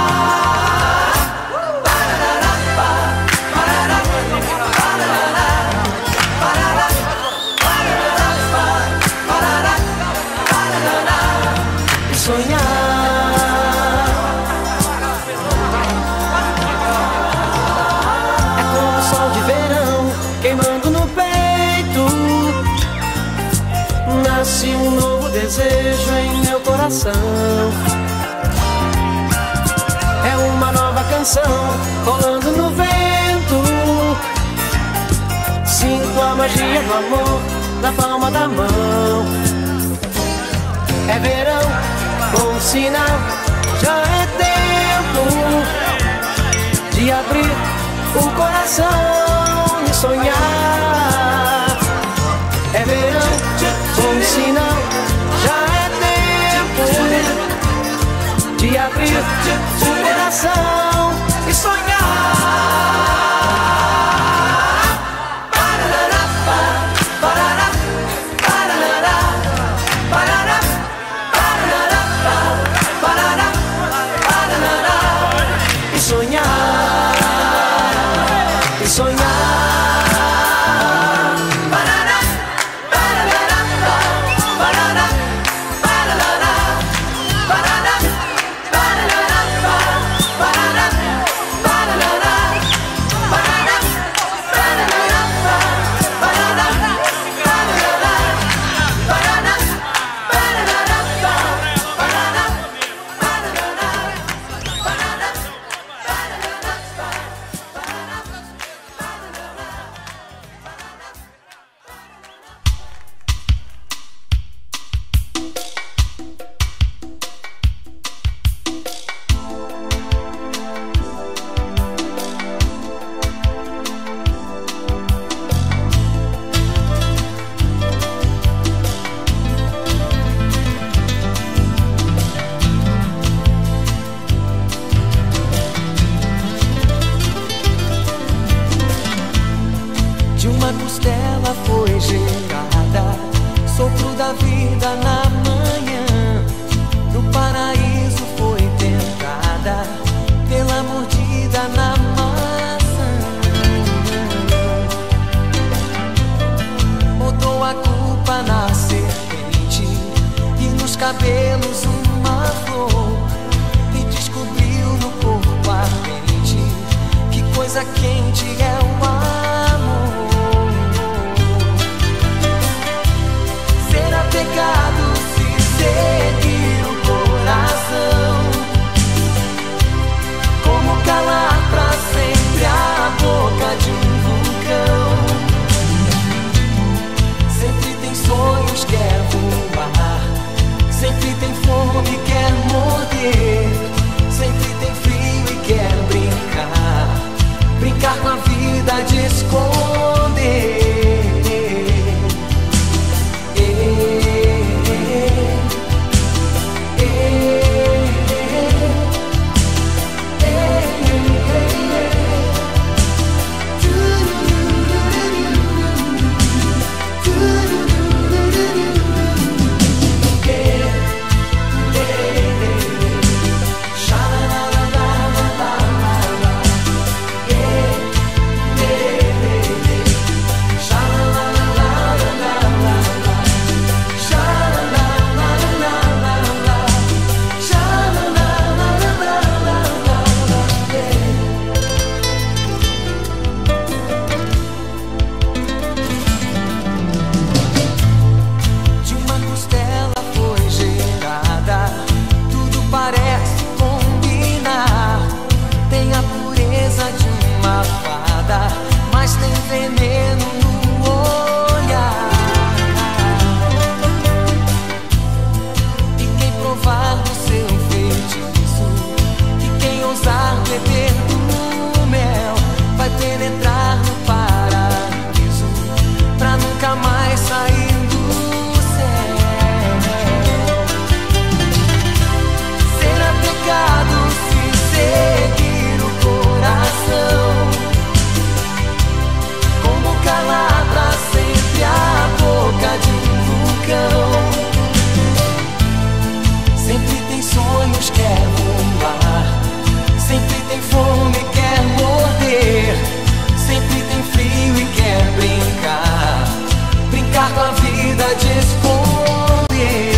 Nasce um novo desejo em meu coração. É uma nova canção rolando no vento. Sinto a magia do amor na palma da mão. É verão, bom sinal, já é tempo de abrir o coração e sonhar. É verão, bom sinal, já é tempo de abrir o coração e sonhar. E sonhar, e sonhar. tem fome e quer morder, sempre tem frio e quer brincar, brincar com a vida de esconder.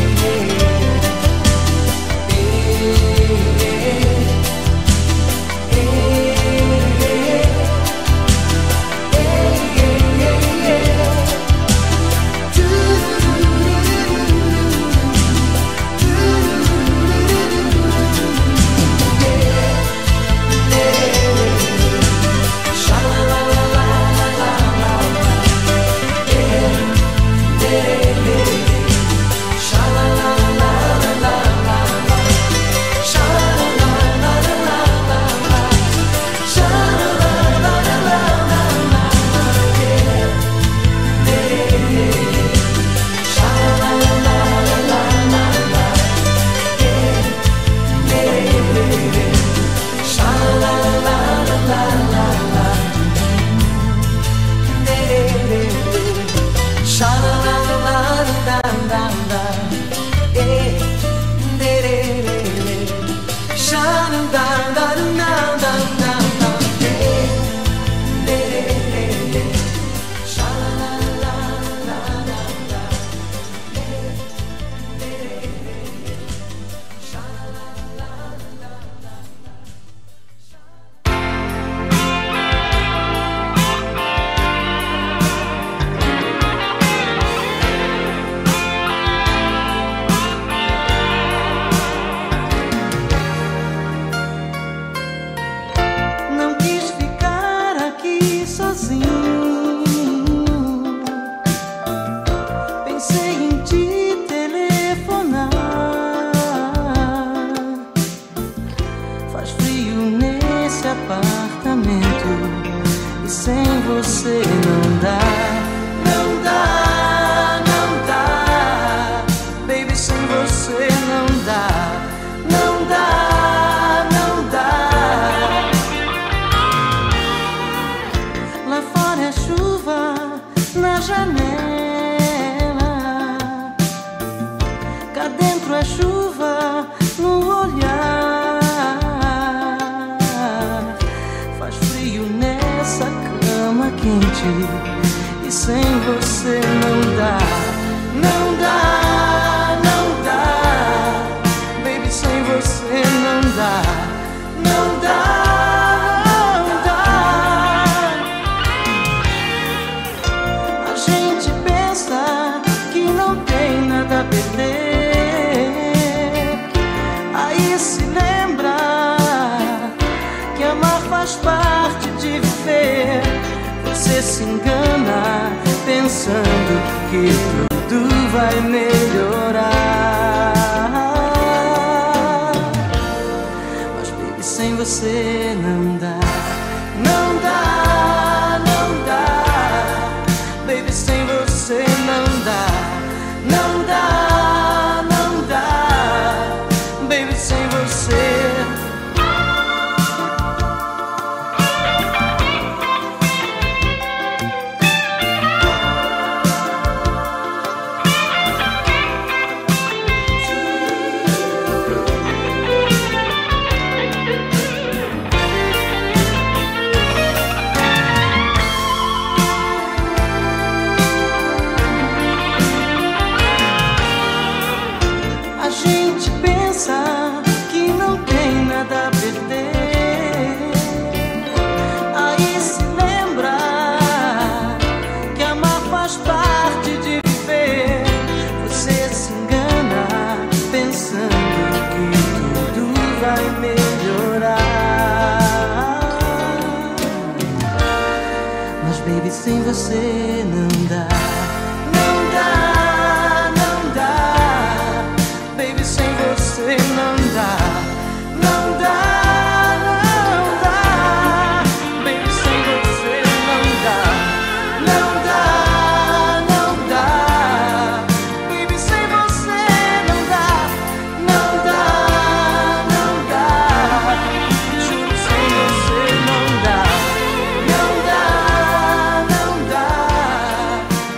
E sem você não dá, não dá, não dá. Baby, sem você não dá, não dá, não dá. A gente pensa que não tem nada a perder, aí se lembra que amar faz parte de viver. Você se engana pensando que tudo vai melhorar, mas baby, sem você não dá, não dá, não dá. Baby, sem você não dá, não dá, não dá. Baby, sem você. Que não tem nada a perder, aí se lembra que amar faz parte de viver. Você se engana pensando que tudo vai melhorar, mas baby, sem você não dá, não dá, não dá. Baby, sem você não dá, não dá, não dá. Baby, sem você não dá, não dá, não dá. Baby, sem você não dá, não dá, não dá. Juro, sem você não dá, não dá, não dá.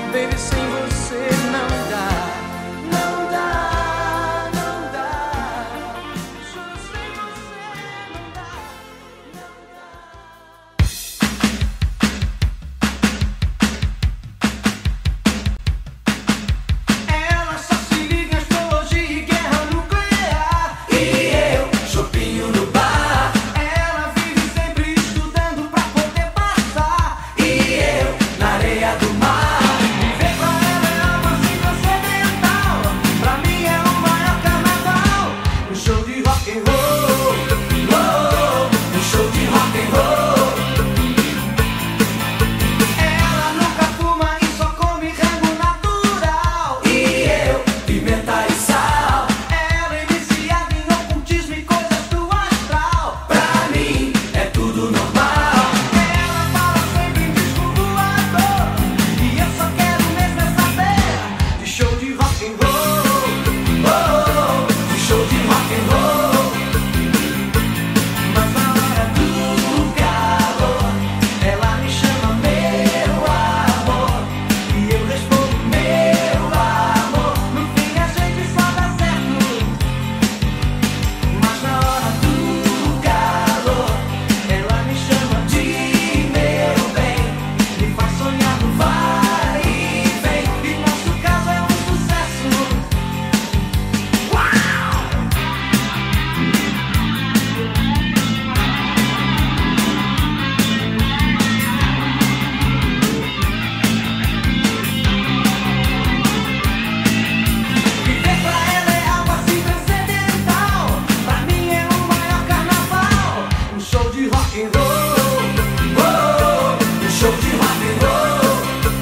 rock and roll, oh, um show de rock and roll.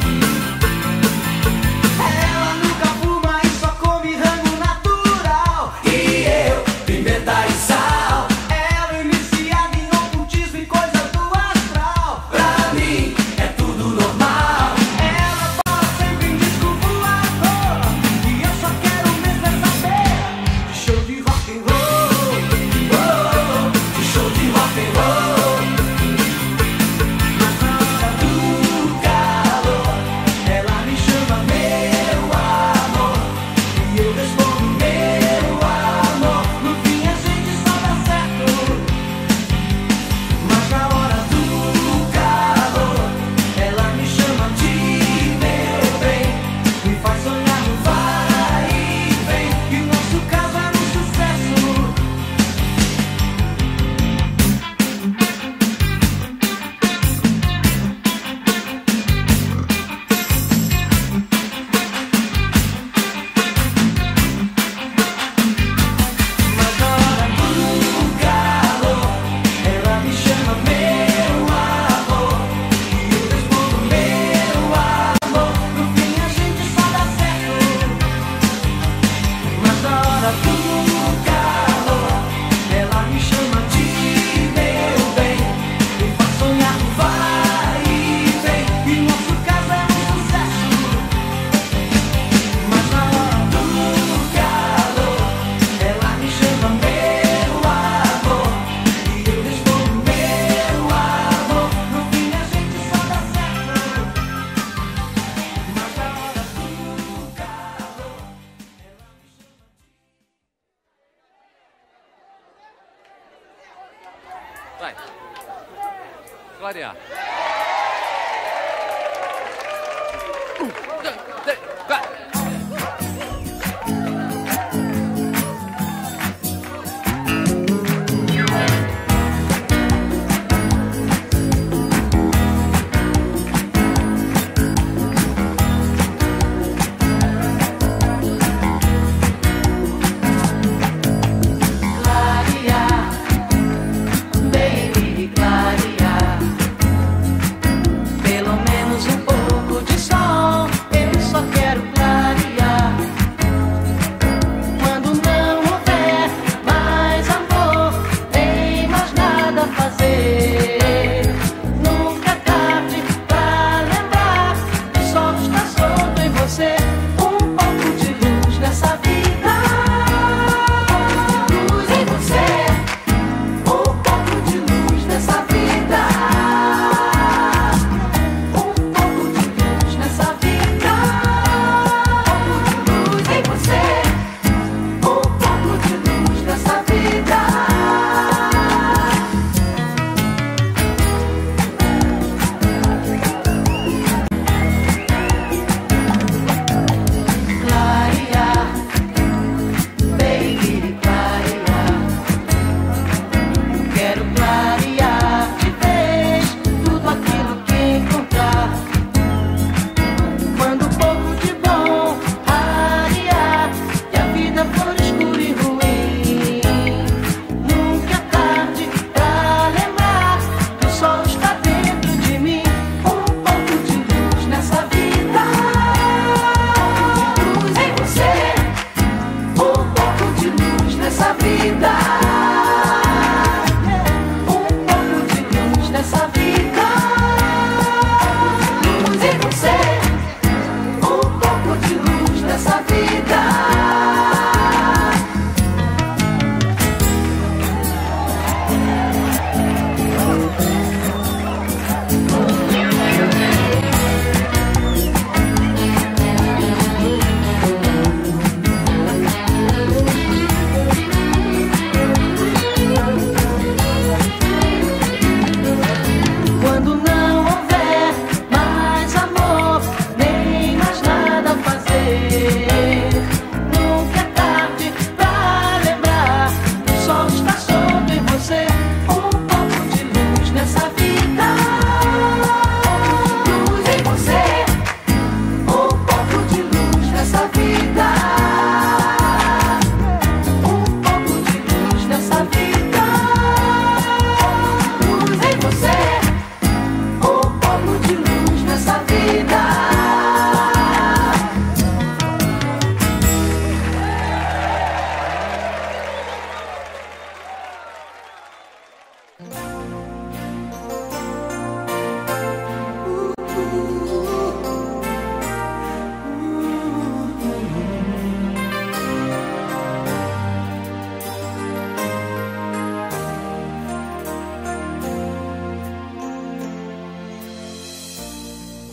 Ela nunca fuma e só come rango natural. E eu, pimenta e sal. Ela iniciada em ocultismo e coisas do astral. Pra mim é tudo normal. Ela fala sempre em disco voador. E eu só quero mesmo é saber de show de rock and roll, oh, de show de rock and roll. Mas na hora do calor, ela me chama meu amor. E eu respondo meu amor. No fim a gente só dá certo. Mas na hora do calor, ela me chama de meu bem. Me faz sonhar no vai e vem. E nosso caso é um sucesso. Mas na hora do calor, ela me chama meu amor. E eu respondo meu amor. No fim a gente só dá certo. Mas na hora do calor, ela me chama de meu bem. Me faz sonhar no vai e vem. E nosso caso é um sucesso. Mas na hora do calor, ela me chama meu amor. E eu respondo meu amor. No fim a gente só dá certo. Mas na hora do calor, Vai. Clarear. Dois, três, vai. clarear, baby, clarear. Pelo menos um pouco de sol, eu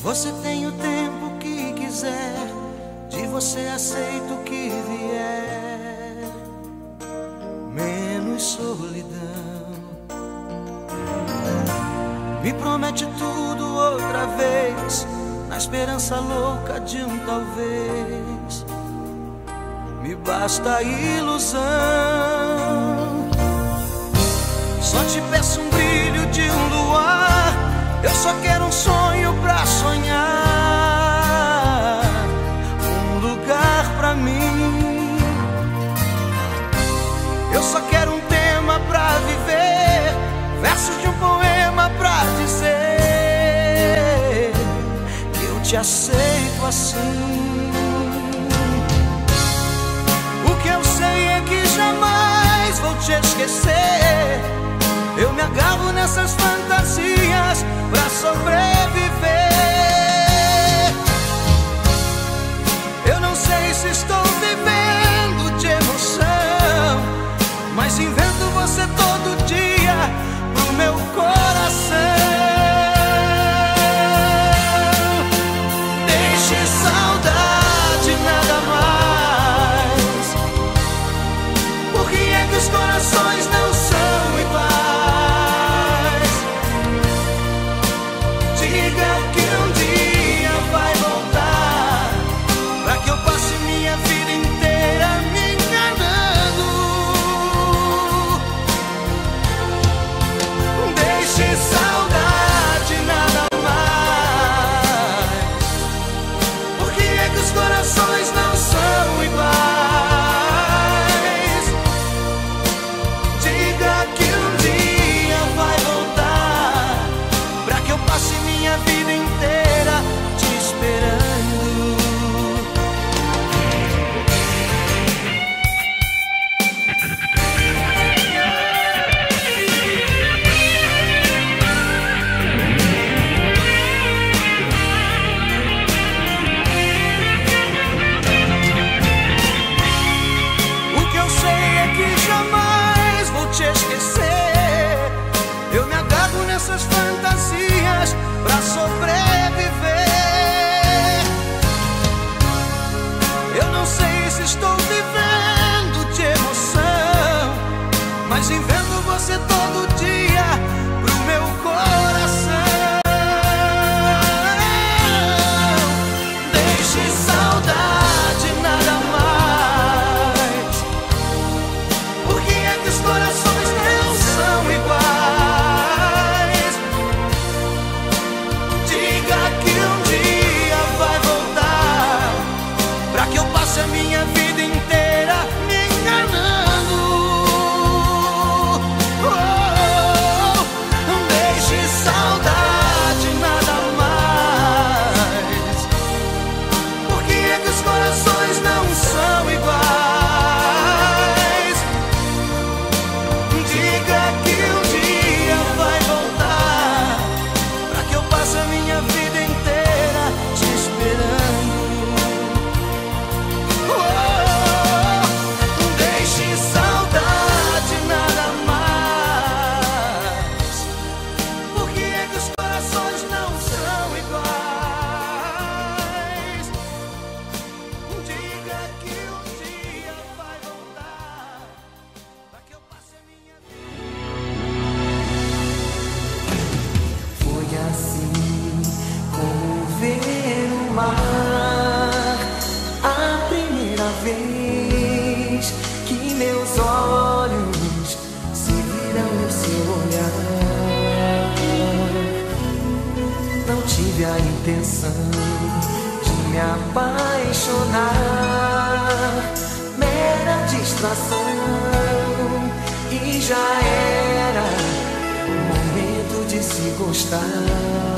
Você tem o tempo que quiser, de você aceito o que vier, menos solidão. Me promete tudo outra vez, na esperança louca de um talvez. Me basta a ilusão. Só te peço um brilho de um luar. Eu só quero um sonho pra sonhar, um lugar pra mim. Eu só quero um tema pra viver, versos de um poema pra dizer que eu te aceito assim. O que eu sei é que jamais vou te esquecer. Eu me agarro nessas fantasias pra sobreviver. Eu não sei se estou vivendo de emoção, mas invento você todo dia pro meu coração. Deixe saudade nada mais. Por que é que os corações não são iguais? Essas fantasias pra sobreviver. Eu não sei se estou vivendo de emoção, mas invento você todo dia pro meu coração. Deixe saudade nada mais. Por que é que os corações não são iguais? A minha vida inteira me enganando. Deixe saudade nada mais. Por que é que os corações não são iguais? Diga que um dia vai voltar, pra que eu passe a minha vida inteira te esperando. A primeira vez que meus olhos se viram no seu olhar, não tive a intenção de me apaixonar, mera distração, e já era o momento de se gostar.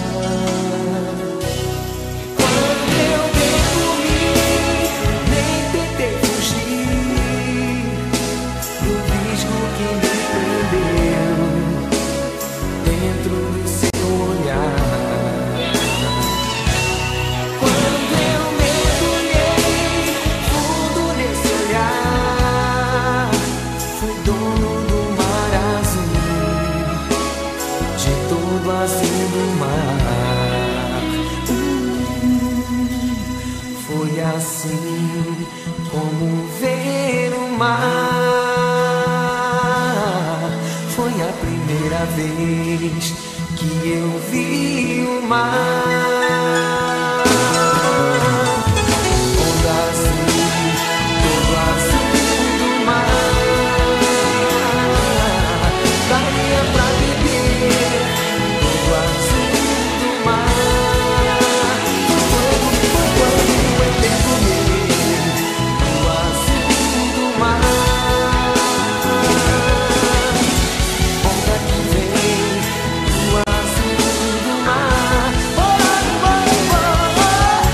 Azul do mar, Foi assim como ver o mar. Foi a primeira vez que eu vi o mar. Onda assim, todo azul do mar. Daria pra beber todo azul do mar. Foi quando eu mergulhei no azul do mar. Onda que vem do azul do mar. Oh, oh, oh, oh.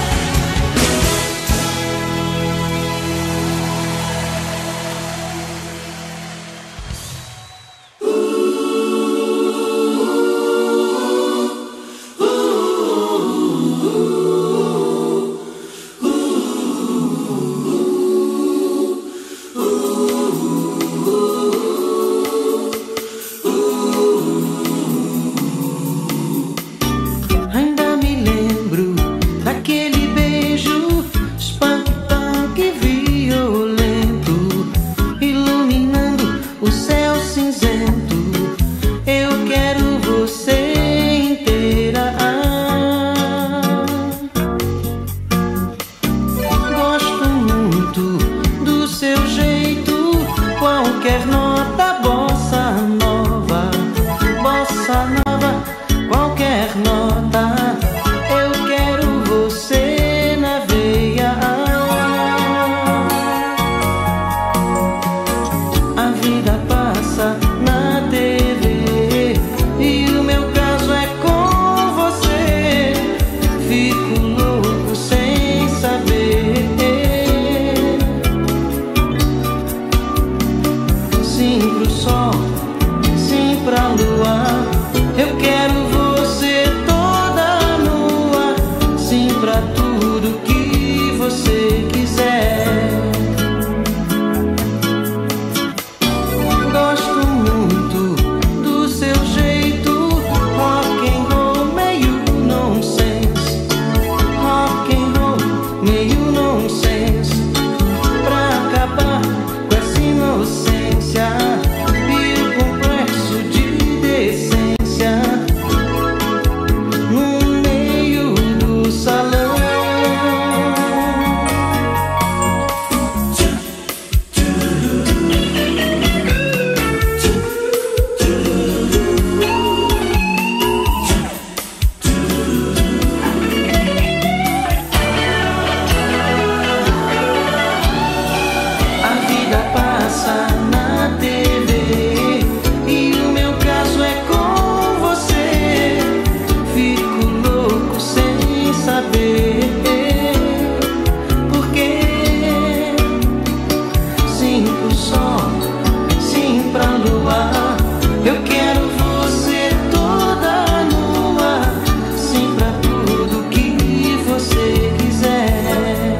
Ainda me lembro daquele beijo espantoso e violento, iluminando o céu cinzento. Eu quero você inteira. Gosto muito do seu jeito, qualquer nota bossa nova, qualquer nota. Eu quero você na veia. A vida passa na TV e o meu caso é com você. Fico louco sem saber. Sim pro sol, sim pra lua. Eu quero você toda nua. Sim pra tudo que você quiser. Gosto muito do seu jeito, rock and roll meio nonsense, rock and roll meio nonsense, pra acabar com essa inocência e o complexo de decência no meio do salão. A vida passa na TV e o meu caso é com você. Fico louco sem saber por quê. Sim pro sol, sim pra lua. Eu quero você toda nua. Sim pra tudo que você quiser.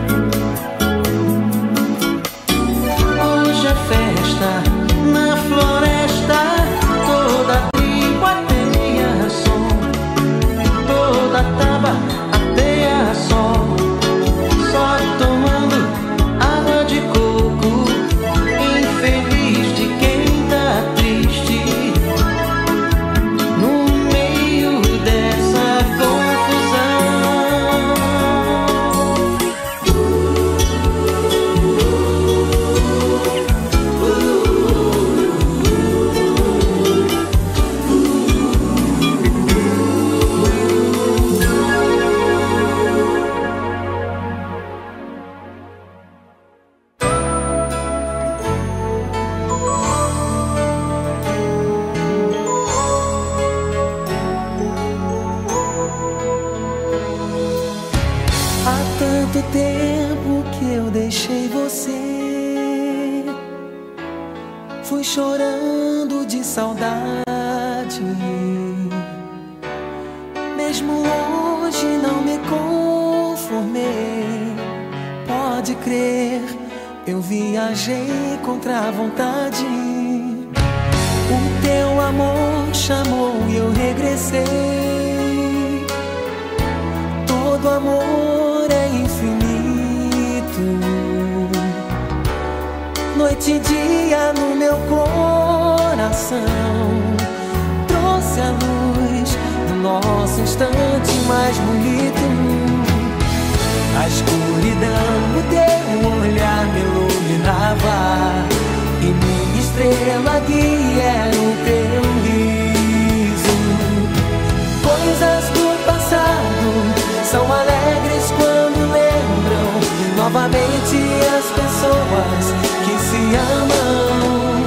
Hoje é festa na floresta, toda tribo ateia som, toda taba ateia som, só tomando água de coco, infeliz de quem tá triste, no meio dessa confusão. Há tanto tempo que eu deixei você, fui chorando de saudade. Mesmo hoje não me conformei. Pode crer, eu viajei contra a vontade. O teu amor chamou e eu regressei. Todo amor é infinito. meu coração, trouxe a luz do nosso instante mais bonito. A escuridão do teu olhar me iluminava, e minha estrela guia era o teu riso. Coisas do passado são alegres quando lembram novamente as pessoas que se amam.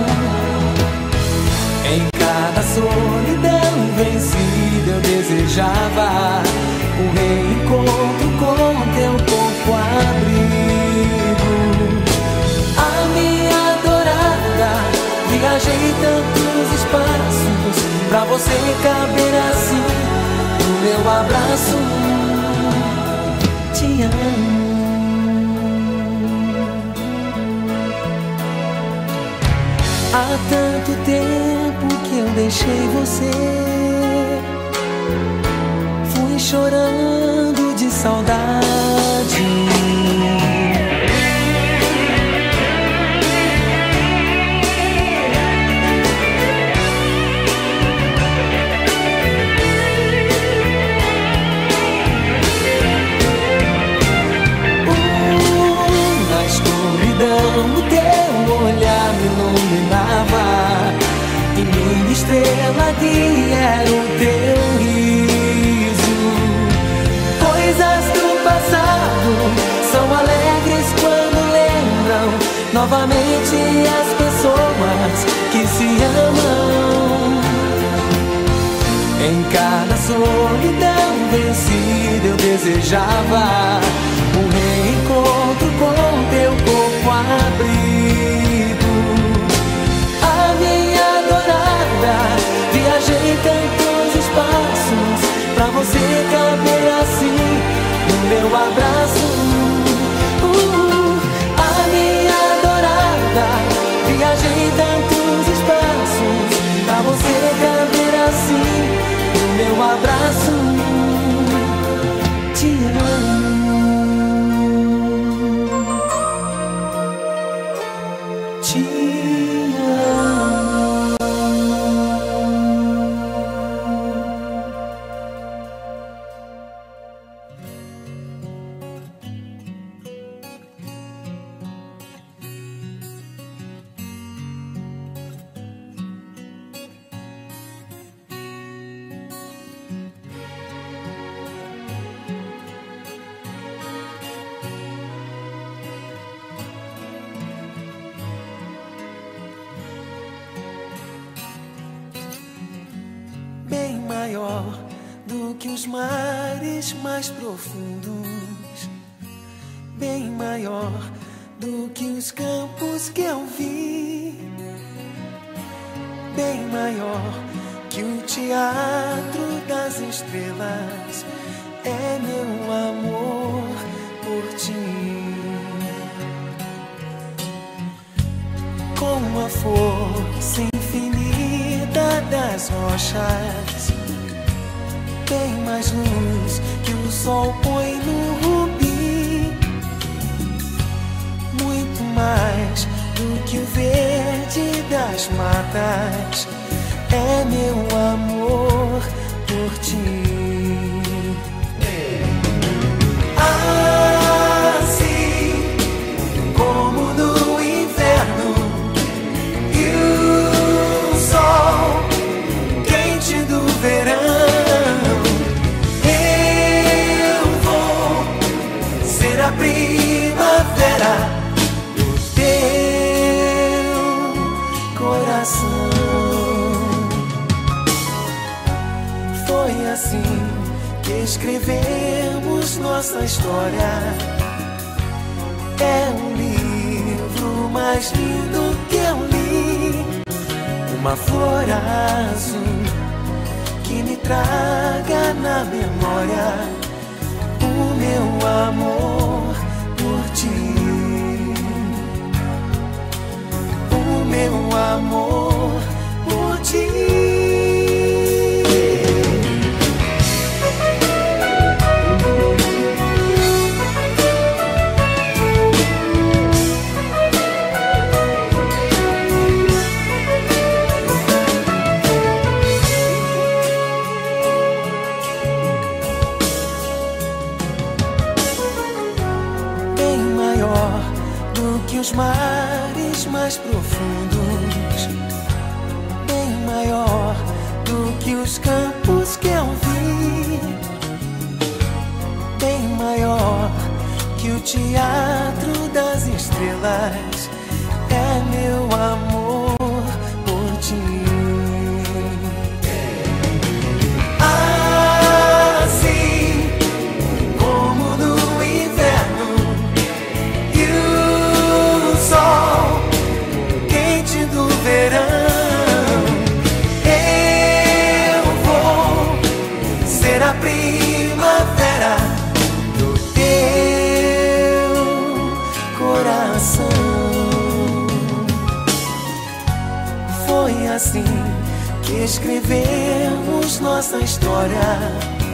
Em cada solidão vencida eu desejava um reencontro com teu corpo abrigo. A minha adorada, viajei tantos espaços pra você caber assim no meu abraço. Te amo. Há tanto tempo que eu deixei você, fui chorando de saudade. Na escuridão o teu olhar me iluminava, e minha estrela guia era o teu riso. Coisas do passado são alegres quando lembram novamente as pessoas que se amam. Em cada solidão vencida eu desejava um reencontro com teu corpo abrigo. A minha adorada, viajei tantos espaços pra você caber assim no meu abraço. A minha adorada, viajei tantos espaços pra você caber assim no meu abraço. Te amo. Te amo. Bem maior do que os mares mais profundos, bem maior do que os campos que eu vi, bem maior que o teatro das estrelas, é meu amor por ti. Com a força infinita das rochas, tem mais luz que o sol põe no rubi, muito mais do que o verde das matas, é meu amor por ti. Assim como no inverno e o sol quente do verão, eu vou ser a primavera do teu coração. Foi assim que escrevemos nossa história. É um livro mais lindo que eu li, uma flor azul que me traga na memória o meu amor por ti, o meu amor por ti. nos mares mais profundos, bem maior do que os campos que eu vi, bem maior que o teatro das estrelas. É meu amor por ti. Assim como no inverno e o sol quente do verão, eu vou ser a primavera do teu coração. Foi assim que escrevemos nossa história.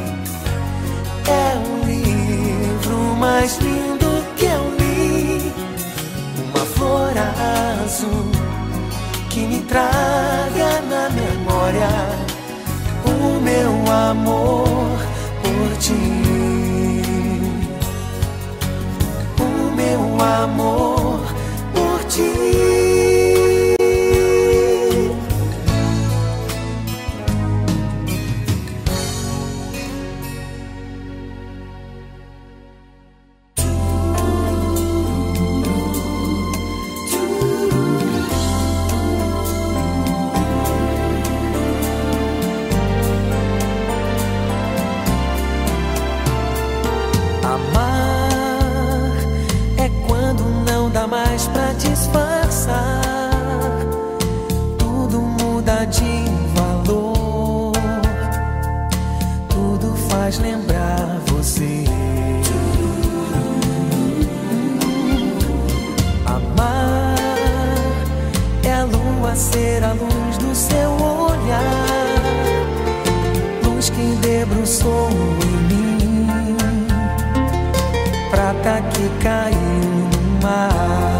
É o livro mais lindo que eu li, uma flor azul que me traga na memória o meu amor por ti, o meu amor por ti. Mais pra disfarçar, tudo muda de valor, tudo faz lembrar você. Amar é a lua ser a luz do seu olhar, luz que debruçou em mim, prata que caiu no mar.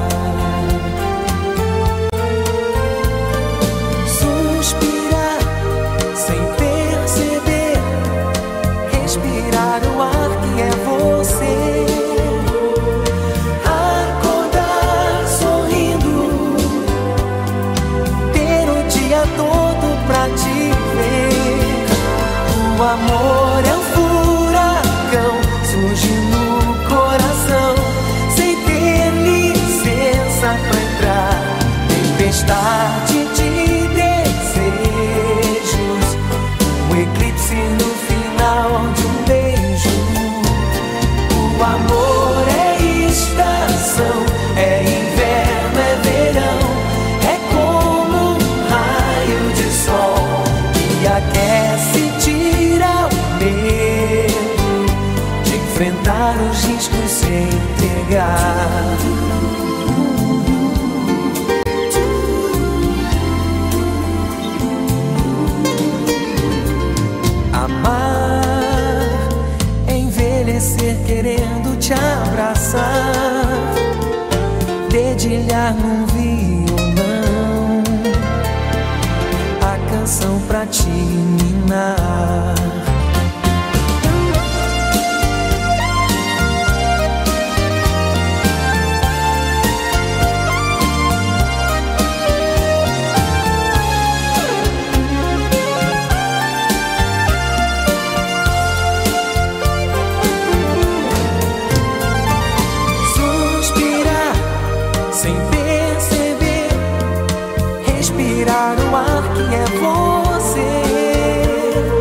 Suspirar sem perceber, respirar o ar que é você, acordar sorrindo, ter o dia todo pra te ver. O amor é um furacão, surge no coração sem ter licença pra entrar. Tempestade de desejos, um eclipse no final de um beijo. O amor é estação, é inverno, é verão, é como um raio de sol que aquece, tira o medo de enfrentar os riscos sem entregar. Amar é envelhecer querendo te abraçar, dedilhar num violão a canção pra te ninar. Sem perceber, respirar o ar que é você,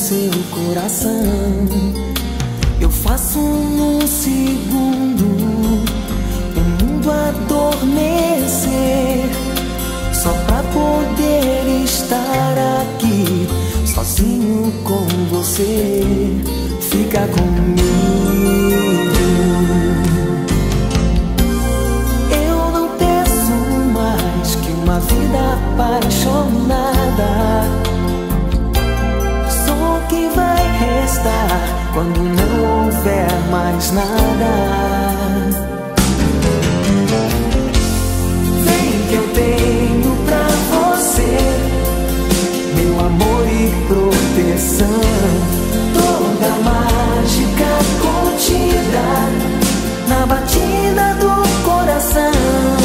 seu coração. Eu faço num segundo o mundo adormecer, só pra poder estar aqui sozinho com você. Fica comigo. Eu não peço mais que uma vida apaixonada. Sou quem vai restar quando não houver mais nada. Vem que eu tenho pra você meu amor e proteção, toda mágica contida na batida do coração.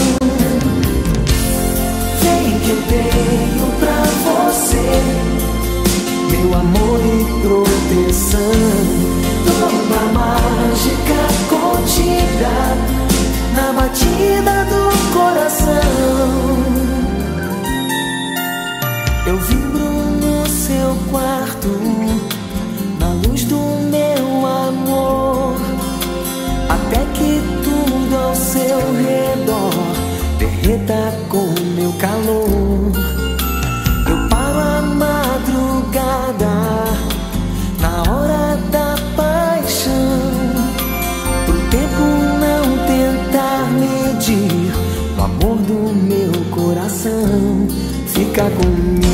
Vem que eu tenho pra você meu amor e proteção, toda mágica contida na batida do coração. Eu vibro no seu quarto, na luz do meu amor, até que tudo ao seu redor derreta com meu calor. Eu paro a madrugada na hora da paixão, pro tempo não tentar medir o amor do meu coração. Fica comigo.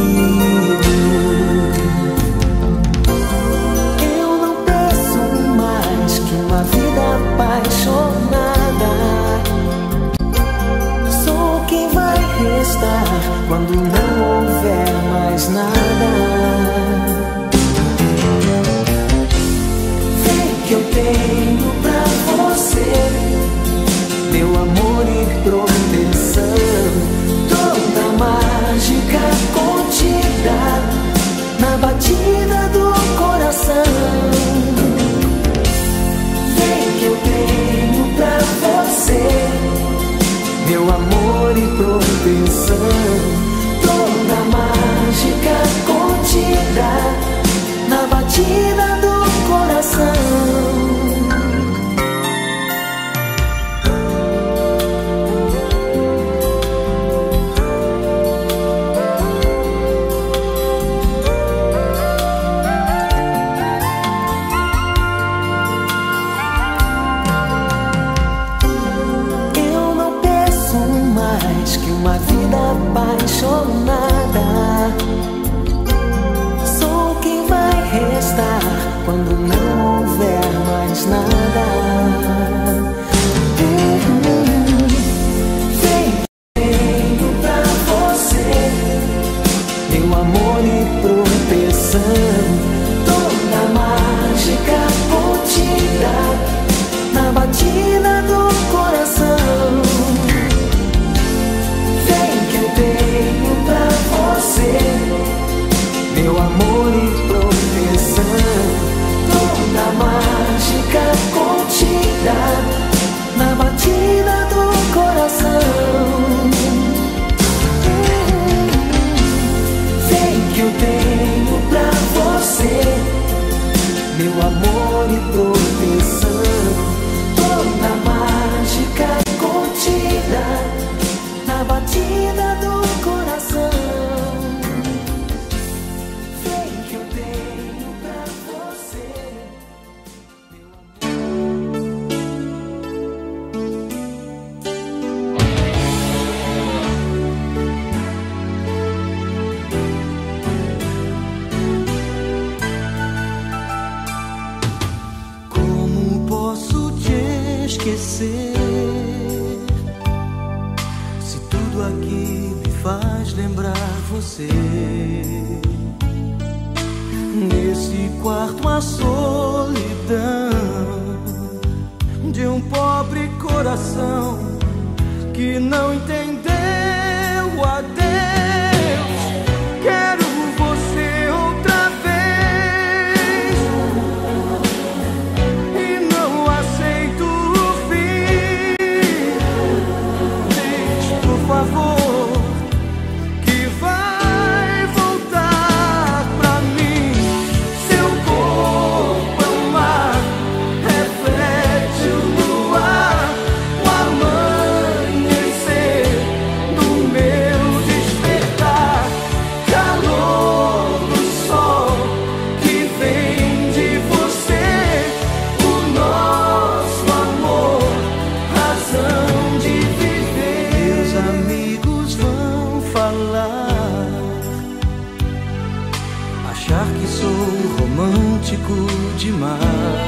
Eu não peço mais que uma vida apaixonada. Sou quem vai restar quando não houver mais nada. Vem que eu tenho pra você meu amor e proteção, toda mágica contida na batida do coração. Vem que eu tenho pra você meu amor e proteção, toda mágica contida na batida do coração. Uma vida apaixonada. Sou quem vai restar quando não houver mais nada. Vem que tenho pra você meu amor e proteção, toda mágica contida na batida do coração. Tenho pra você meu amor e proteção, toda mágica contida na batida do coração. Vem que eu tenho pra você meu amor e proteção, toda mágica contida na batida do coração. Vem que eu tenho pra você meu amor. Como posso te esquecer? Aqui me faz lembrar você. Nesse quarto a solidão de um pobre coração que não entendeu o adeus. Quero você outra vez e não aceito o fim. Diz, por favor, que vai voltar pra mim. romântico demais.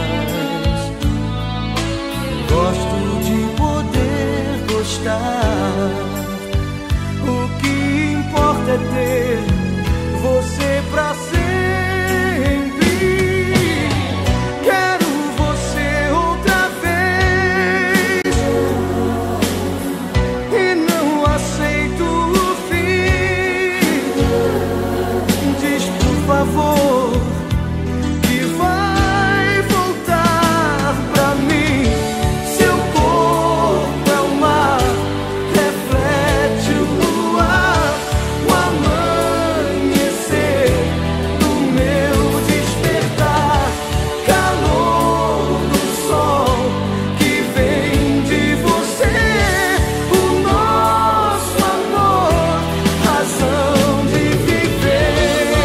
Gosto de poder gostar. O que importa é ter você pra sempre. Quero você outra vez e não aceito o fim. Diz por favor que vai voltar pra mim. Seu corpo é o mar, reflete o luar, o amanhecer do meu despertar, calor do sol que vem de você, o nosso amor, razão de viver.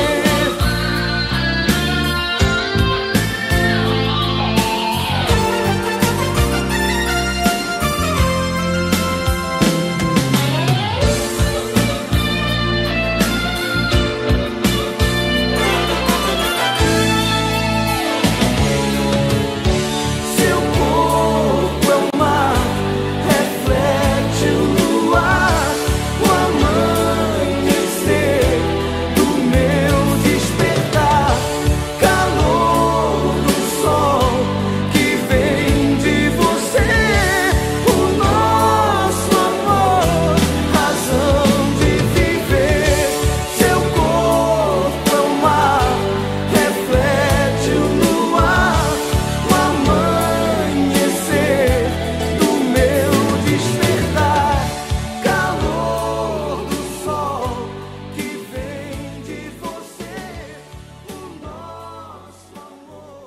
Seu corpo é o mar, reflete o luar, o amanhecer do meu despertar, calor do sol que vem de você, o nosso amor, razão de viver. Seu corpo é o mar, reflete o luar, o amanhecer do meu despertar, calor do sol que vem de você, o nosso amor.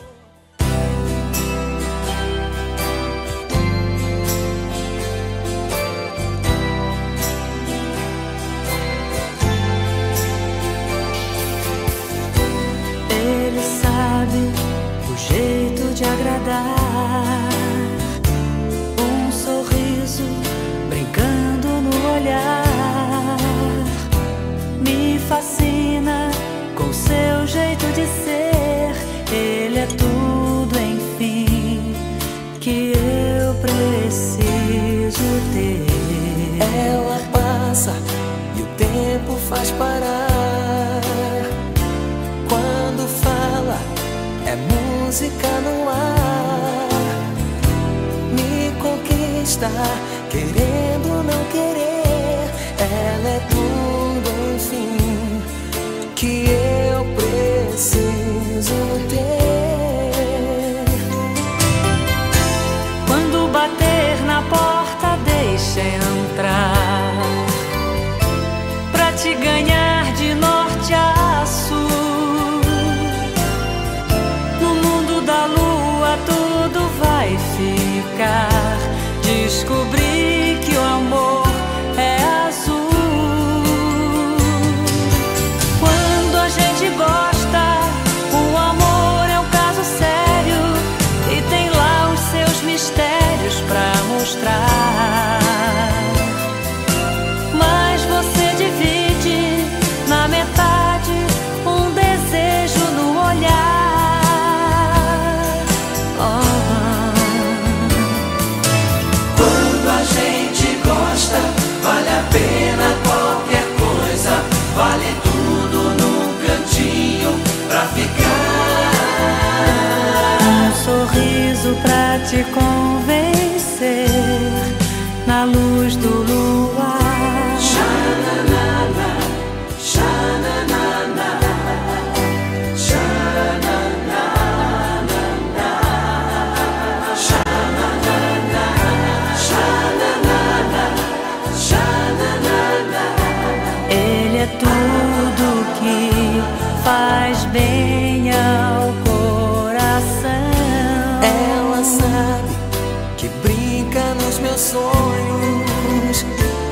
Ele sabe o jeito de agradar, um sorriso brincando no olhar. Me fascina com seu jeito de ser. Ele é tudo, enfim, que eu preciso ter. Ela passa e o tempo faz parar. Quando fala, é música no ar. Me conquista, querendo não querer. Ela é tudo, enfim, que eu preciso ter. Quando bater na porta, deixa entrar, pra te ganhar de norte a sul. No mundo da lua tudo vai ficar. Descobri que o amor é azul. Quando a gente gosta, o amor é um caso sério e tem lá os seus mistérios pra mostrar. Mas você divide na metade um desejo no olhar. Quando a gente gosta, vale a pena qualquer coisa, vale tudo num cantinho pra ficar. Um sorriso pra te convencer na luz do luar. Xananana, xananana, xananana, xananana, xananana, xananana. Ele é tudo que faz bem ao coração. Ela sabe que brinca nos meus sonhos.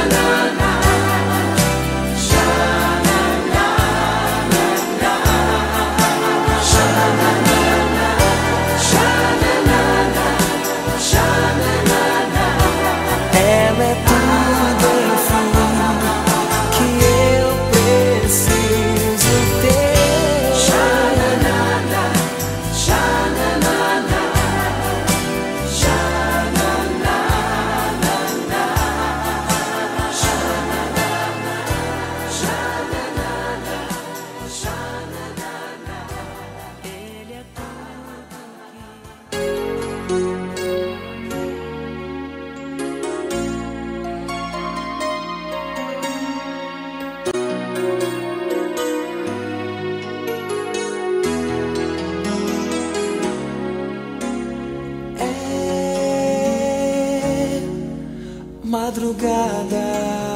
Madrugada,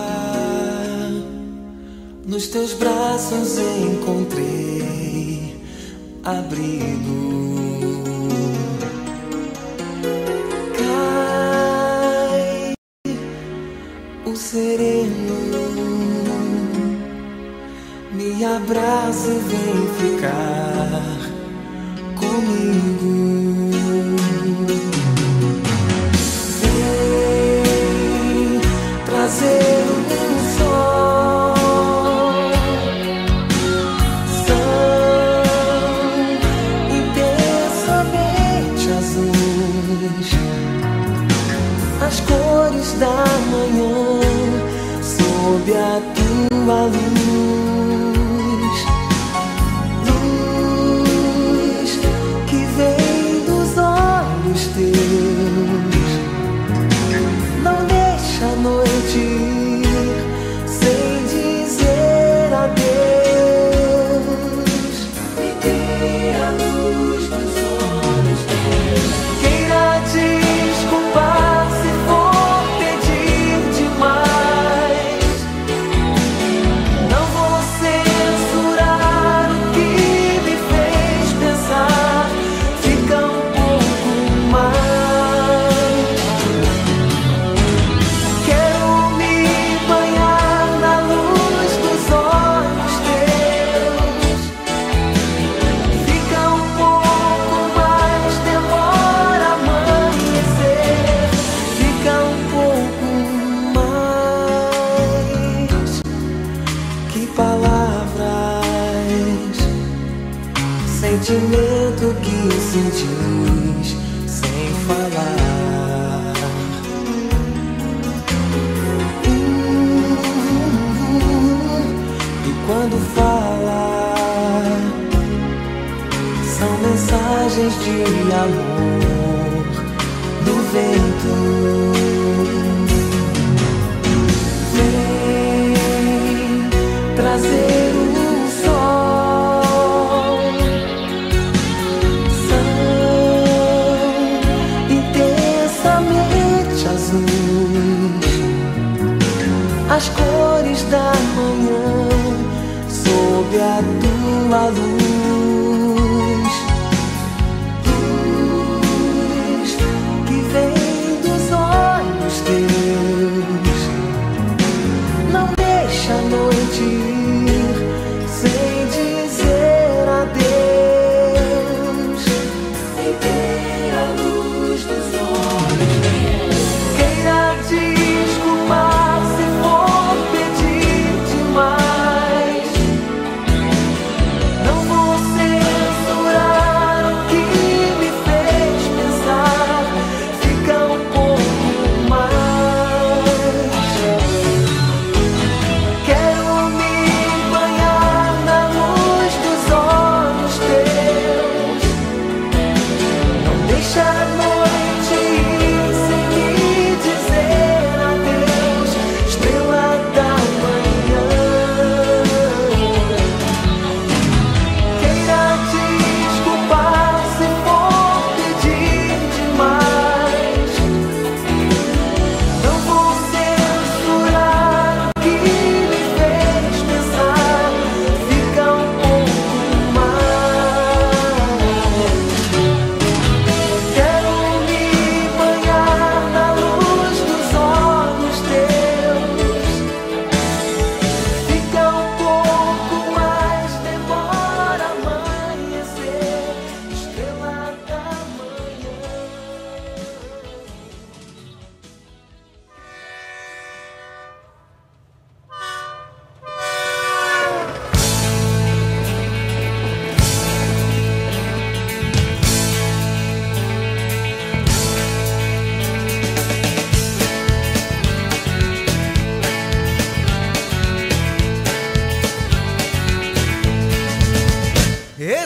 nos teus braços encontrei abrigo. Cai o sereno, me abraça e vem ficar comigo. Trazer um sol, são intensamente azuis, as cores da manhã sob a tua luz, luz que vem dos olhos teus. Não deixa a noite ir sem dizer adeus. Me dê a luz dos olhos teus. Queira desculpar se for pedir demais. Não vou censurar o que me fez pensar. Fica um pouco mais. Quero me banhar na luz dos olhos teus. Fica um pouco mais, demora a amanhecer. Fica um pouco mais. Que palavras, sentimento que se diz sem falar. E quando fala, são mensagens de amor do vento. Vem trazer um sol, são intensamente azuis, as cores da manhã sob a tua luz, luz que vem dos olhos teus. Não deixa a noite ir sem dizer adeus. Me dê a luz dos olhos teus. Queira desculpar se for pedir demais. Não vou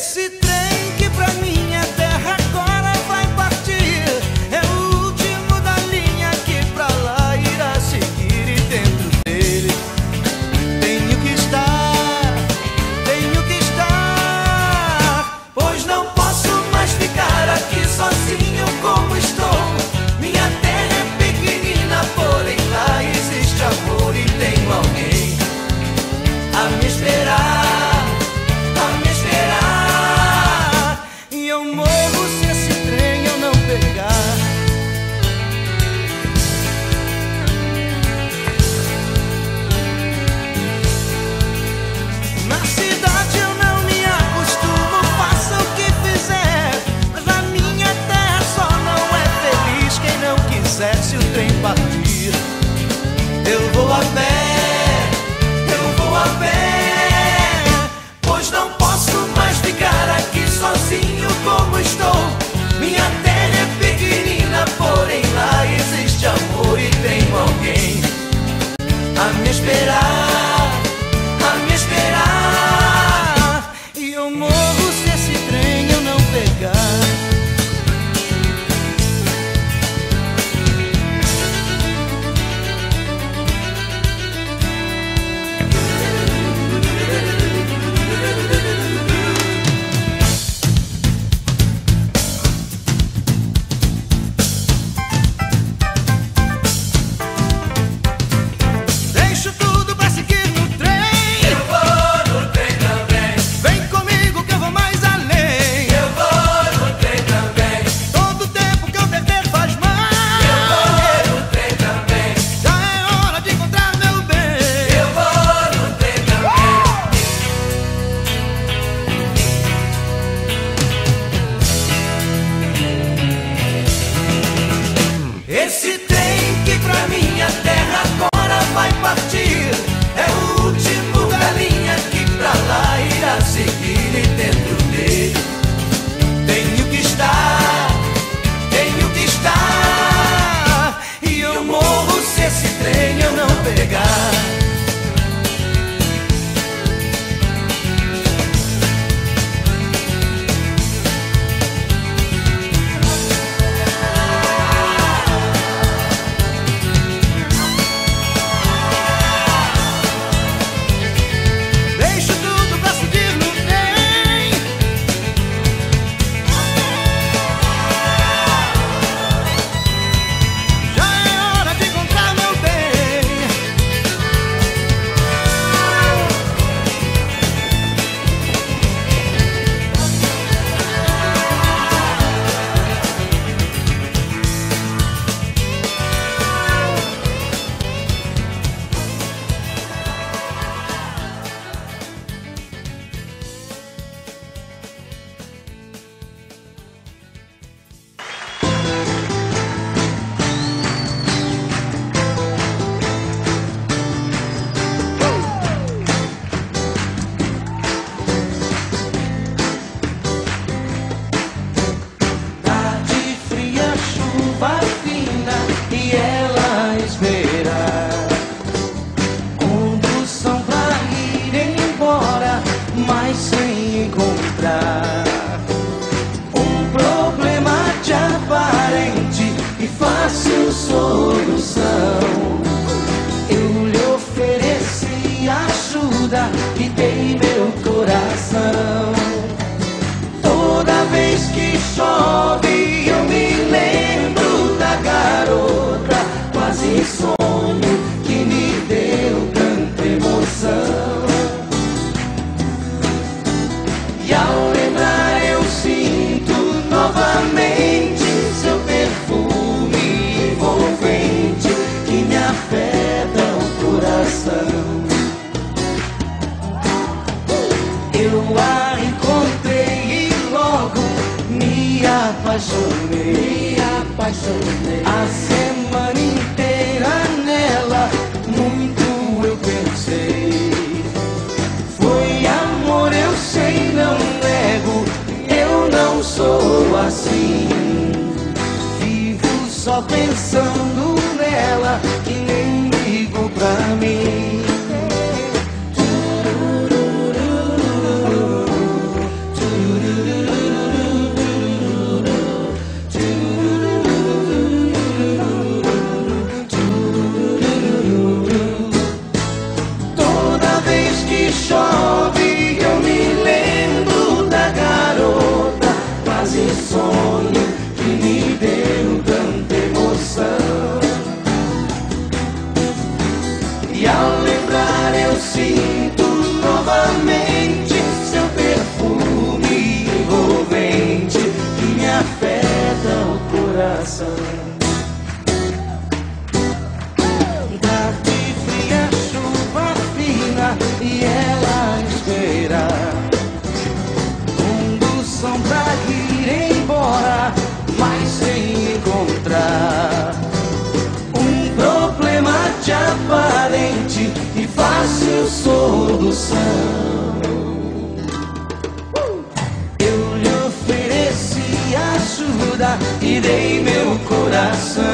Esse trem que pra minha terra agora vai partir é o último da linha que pra lá irá seguir. E dentro dele tenho que estar, pois não posso mais ficar aqui sozinho como estou. Minha terra é pequenina, porém lá existe amor e tenho alguém a me esperar, a me esperar. E eu morro se esse trem eu não pegar. Na cidade eu não me acostumo, faça o que fizer, mas na minha terra só não é feliz quem não quiser. Se o trem partir, eu vou a pé, eu vou a pé, pois não posso mais ficar aqui sozinho como estou. Minha terra é pequenina, porém lá existe amor e tenho alguém a me esperar, a me esperar. E eu morro se esse trem eu não pegar. Deixo tudo pra seguir no trem. Eu vou no trem também. Vem comigo que eu vou mais além. Eu vou no trem também. Todo tempo que eu perder faz mal. Eu vou no trem também. Já é hora de encontrar meu bem. Eu vou no trem também. Esse trem que pra minha terra agora vai partir é o último da linha que pra lá irá seguir. E dentro dele tenho que estar, e eu morro se esse trem eu não pegar. Deixo tudo pra seguir no trem. Já é hora de encontrar meu bem. Tarde fria, chuva fina e ela espera. Condução pra ir embora, mas sem encontrar um problema de aparente e fácil solução. Eu lhe ofereci ajuda e dei meu coração. Toda vez que chove eu me lembro da garota, quase sonho, que me deu tanta emoção. E ao lembrar eu sinto novamente seu perfume envolvente que me afeta o coração. Eu a encontrei e logo me apaixonei. A semana inteira nela muito eu pensei. Foi amor, eu sei, não nego, eu não sou assim. Vivo só pensando nela e nem ligo pra mim. Tururu, tururu. que chove eu me lembro da garota, quase sonho, que me deu tanta emoção. E ao lembrar eu sinto novamente seu perfume envolvente que me afeta o coração. Tarde fria, chuva fina e ela espera condução pra ir embora, mas sem encontrar um problema de aparente e fácil solução. Eu lhe ofereci ajuda e dei meu coração.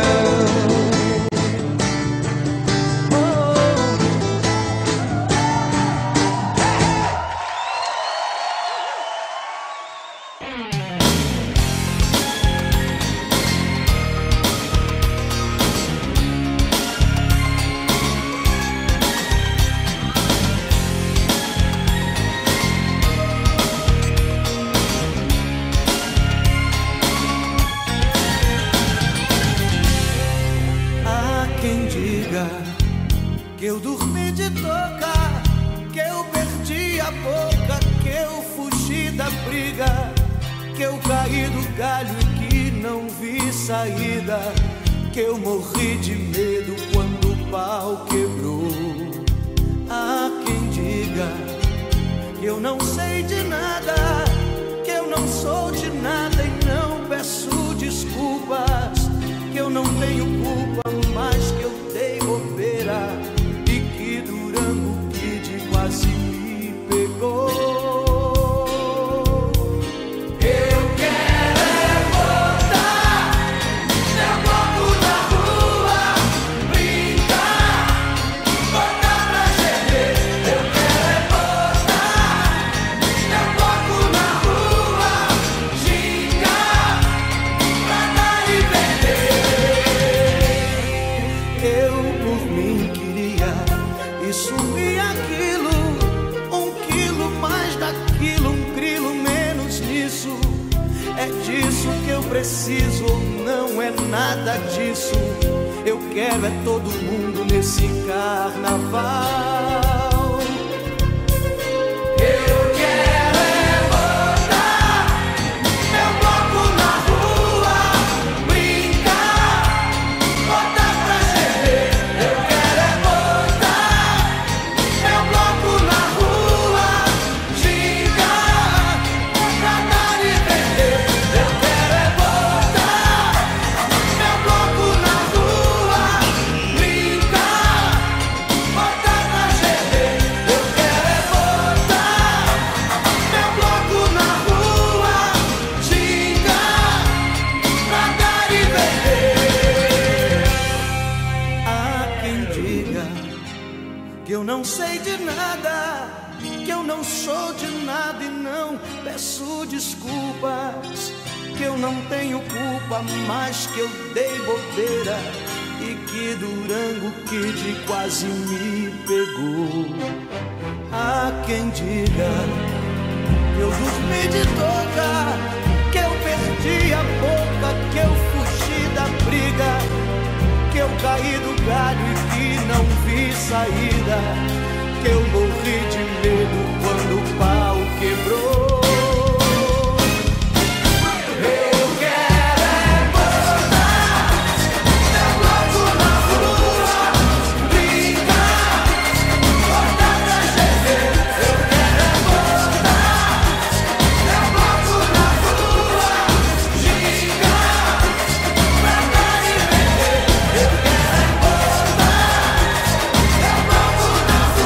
Que eu dormi de toca, que eu perdi a boca, que eu fugi da briga, que eu caí do galho e que não vi saída, que eu morri de medo quando o pau quebrou. Há quem diga que eu não sei de nada, que eu não sou de nada e não peço desculpas, que eu não tenho culpa, mas que eu dei bobeira e que Durango Kid quase me pegou. Eu quero é botar meu bloco na rua, brincar, botar pra gemer. Eu quero é botar meu bloco na rua, gingar, pra dar e vender. Eu por mim queria isso e aquilo, 1 quilo mais daquilo, 1 grilo menos nisso. É disso que eu preciso ou não é nada disso? Eu quero é todo mundo nesse carnaval. Eu quero é botar meu bloco na rua, brincar, botar pra gemer. Eu quero é botar meu bloco na rua, gingar, pra dar e vender. Eu quero é botar meu bloco na rua, brincar, botar pra gemer. Eu quero é botar meu bloco na rua, gingar, pra dar e vender. Há quem diga que eu não sei de nada, que eu não sou de nada e não peço desculpas, que eu não tenho culpa, mas que eu dei bobeira e que Durango Kid quase me pegou. Há quem diga que eu dormi de toca, que eu perdi a boca, que eu fugi da briga, que eu caí do galho e que não vi saída, que eu morri de medo quando o pau quebrou. Eu quero é botar meu bloco na rua, brincar, botar pra gemer. Eu quero é botar meu bloco na rua, gingar, pra dar e vender. Eu quero é botar meu bloco na rua,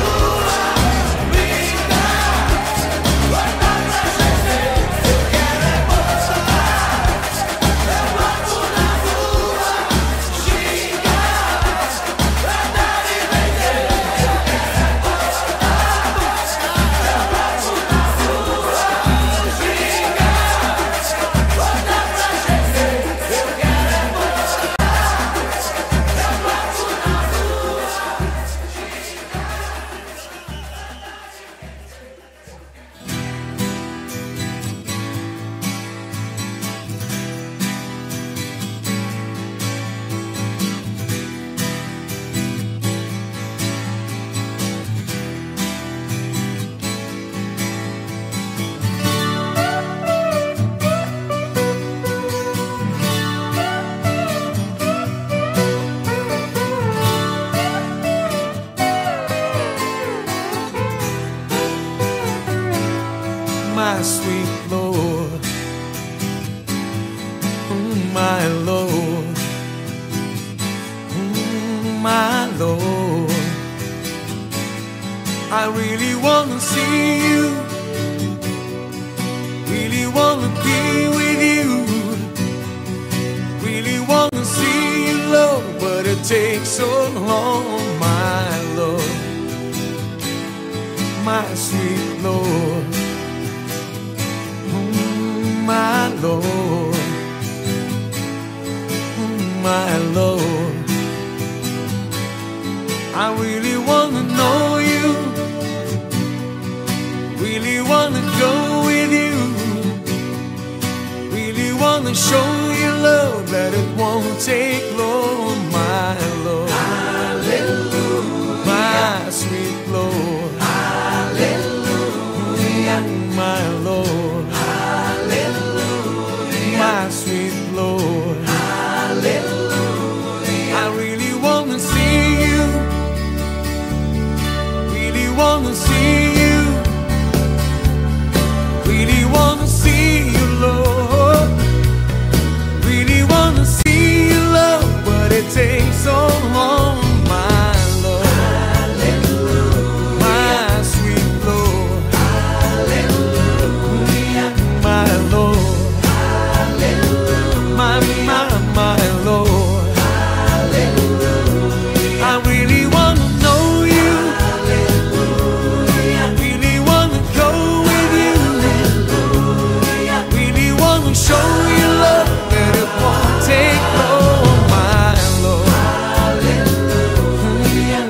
my sweet Lord, my Lord, my Lord. I really wanna see you, really wanna be with you, really wanna see you, Lord, but it takes so long, my Lord, my sweet Lord, my Lord, my Lord. I really wanna know you, really wanna go with you, really wanna show you love that it won't take long, my Lord. Hallelujah. My sweet Lord. Hallelujah. My Lord. Hallelujah. My sweet Lord. Hallelujah. I really wanna see you, really wanna see you, really wanna see you, Lord, really wanna see you, Lord, but it takes so long, my Lord. Hallelujah. My sweet Lord. Hallelujah. My Lord. Hallelujah. My Lord. Hallelujah. I really wanna know you. Hallelujah. Really wanna go with you. Hallelujah. Really wanna show you love that it won't take long, my Lord. Hallelujah.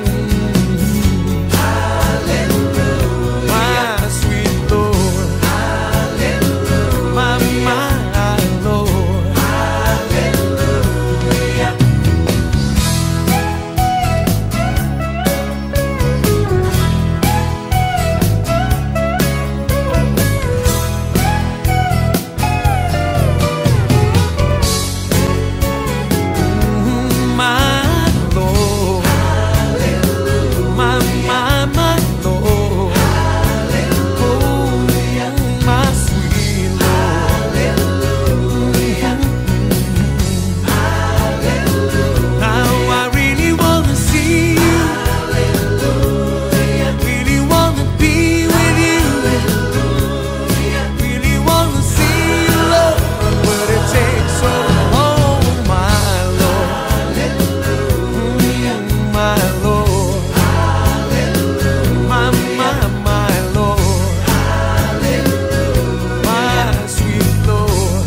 Hallelujah. My sweet Lord. Hallelujah. My Lord. Hallelujah. My Lord, my Lord, oh, my sweet Lord, now I really wanna see you, really wanna be with you, really wanna see you, Lord, but it takes so long, my Lord. My Lord, my Lord, my sweet Lord,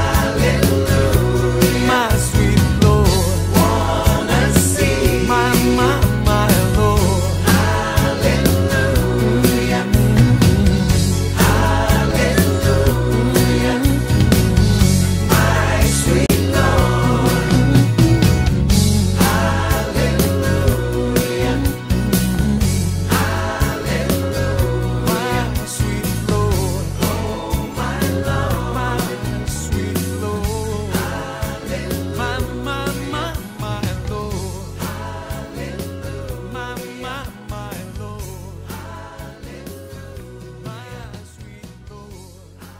my sweet Lord, wanna see my Lord, hallelujah, hallelujah, my sweet Lord, hallelujah, my sweet Lord, oh my Lord, my sweet Lord, my Lord, my Lord, my sweet Lord.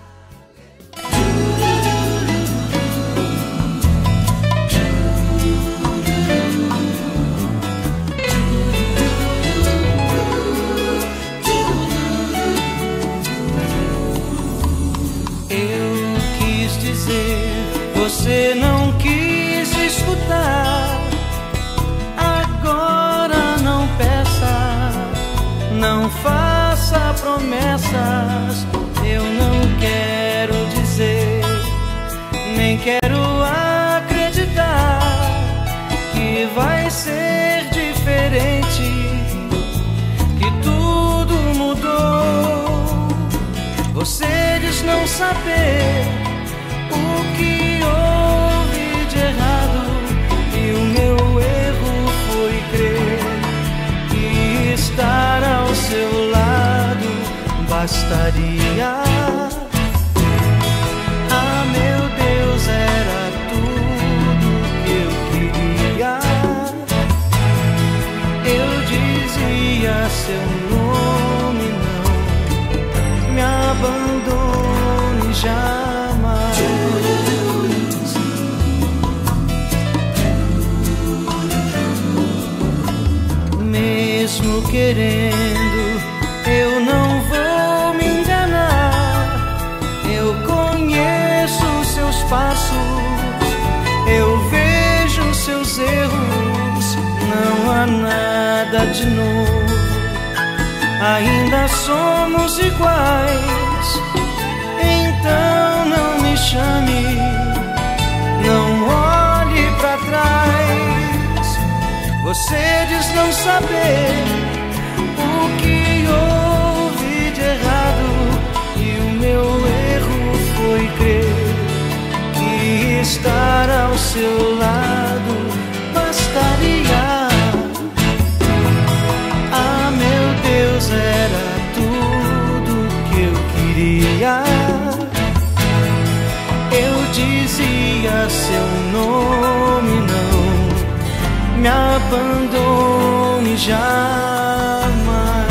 Eu quis dizer, você não quis escutar. Agora não peça, não faça promessas. Eu não quero dizer, nem quero acreditar que vai ser diferente, que tudo mudou. Você diz não saber o que houve de errado, e o meu erro foi crer que estar ao seu lado bastaria. Ah, meu Deus, era tudo que eu queria. Eu dizia seu nome, não me abandonou. mesmo querendo, eu não vou me enganar. Eu conheço seus passos, eu vejo seus erros. Não há nada de novo, ainda somos iguais. Então não me chame, não olhe pra trás. Você diz não saber o que houve de errado, e o meu erro foi crer que estar ao seu lado bastaria. Ah, meu Deus, era tudo que eu queria. Eu dizia seu nome, não me abandone jamais.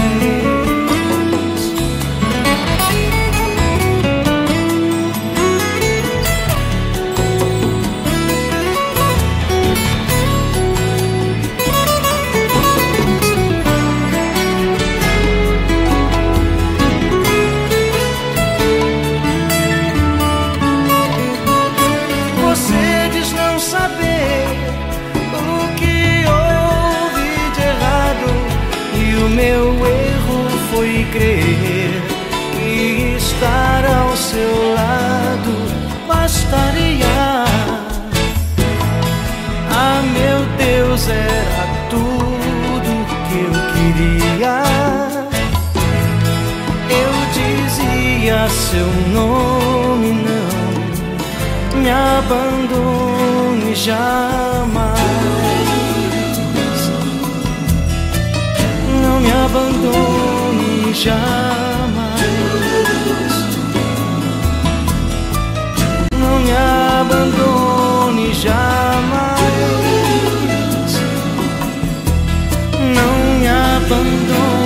Você diz não saber o que houve de errado, e o meu erro foi crer que estar ao seu lado bastaria. Ah, meu Deus, era tudo que eu queria. Eu dizia seu nome, não me abandone jamais. Não me abandone jamais. Não me abandone jamais. Não me abandone.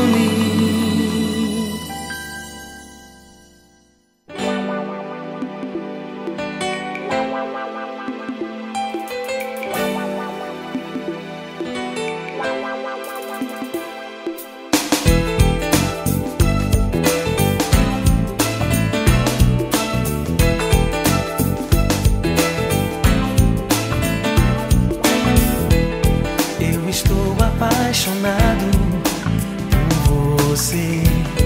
Apaixonado por você,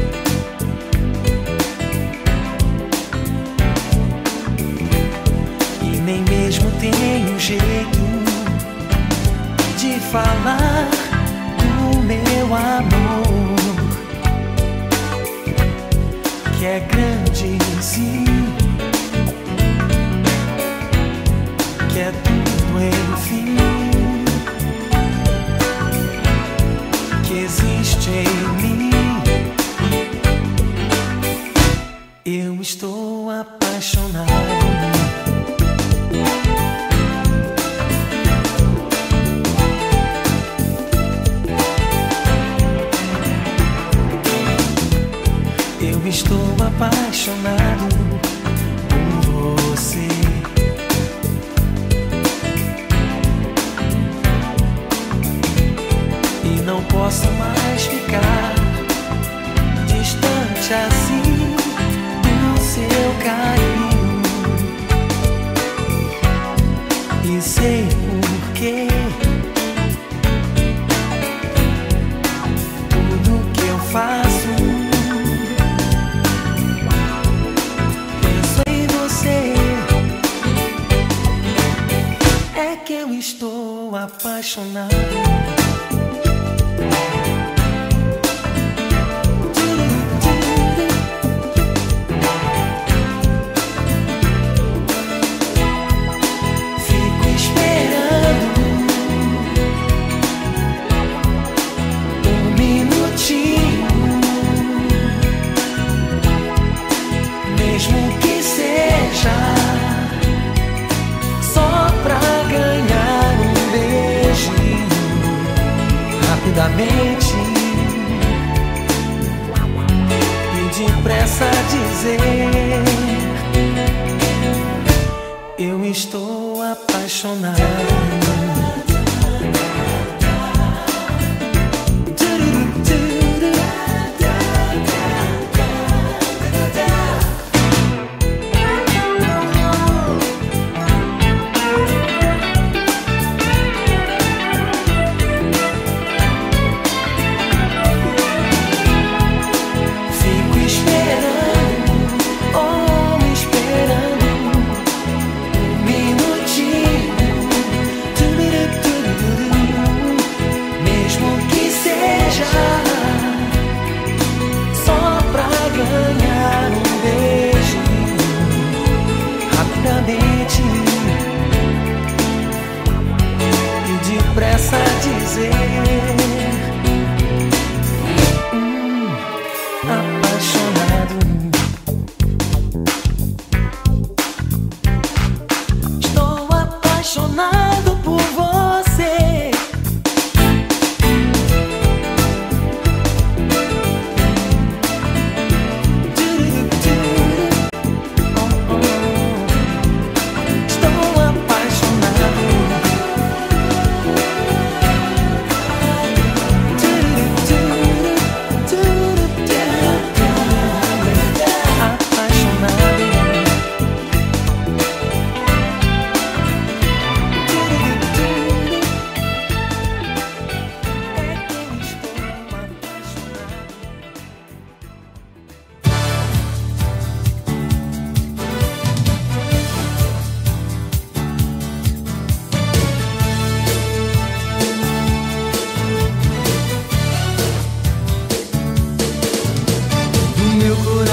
e nem mesmo tenho jeito de falar do meu amor, que é grande, sim, que é tudo enfim, que existe em mim. Eu estou apaixonado. Eu estou apaixonado por você. Não posso mais ficar distante assim do seu carinho, e sei porquê. Tudo que eu faço, penso em você. É que eu estou apaixonado. E depressa dizer: eu estou apaixonado.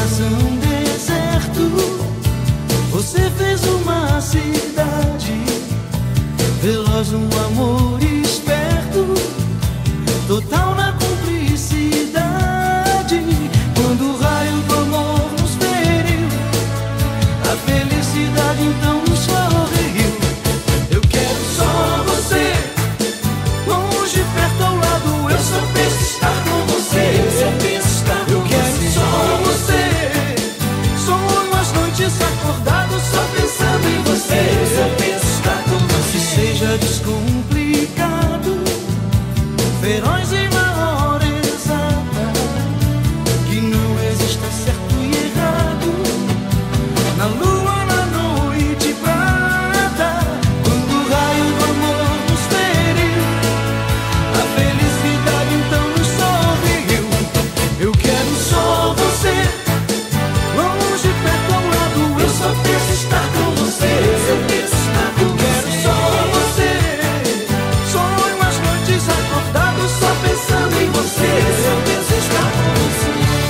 coração deserto, você fez uma cidade, veloz um amor esperto, total na cumplicidade. Quando o raio do amor nos feriu, a felicidade então nos sorriu. Eu quero só você, longe, perto, ao lado, eu só penso estar com você. Eu quero só você, sonho as noites acordado só pensando em você. Que seja descomplicado, feroz e na hora exata, que não exista certo e errado, na lua, na noite prata. Quando o raio do amor nos feriu, a felicidade então nos sorriu. Eu quero só você, longe, perto, ao lado, eu só penso estar com você. Eu quero só você, sonho as noites acordado só pensando em você. Eu penso estar com você.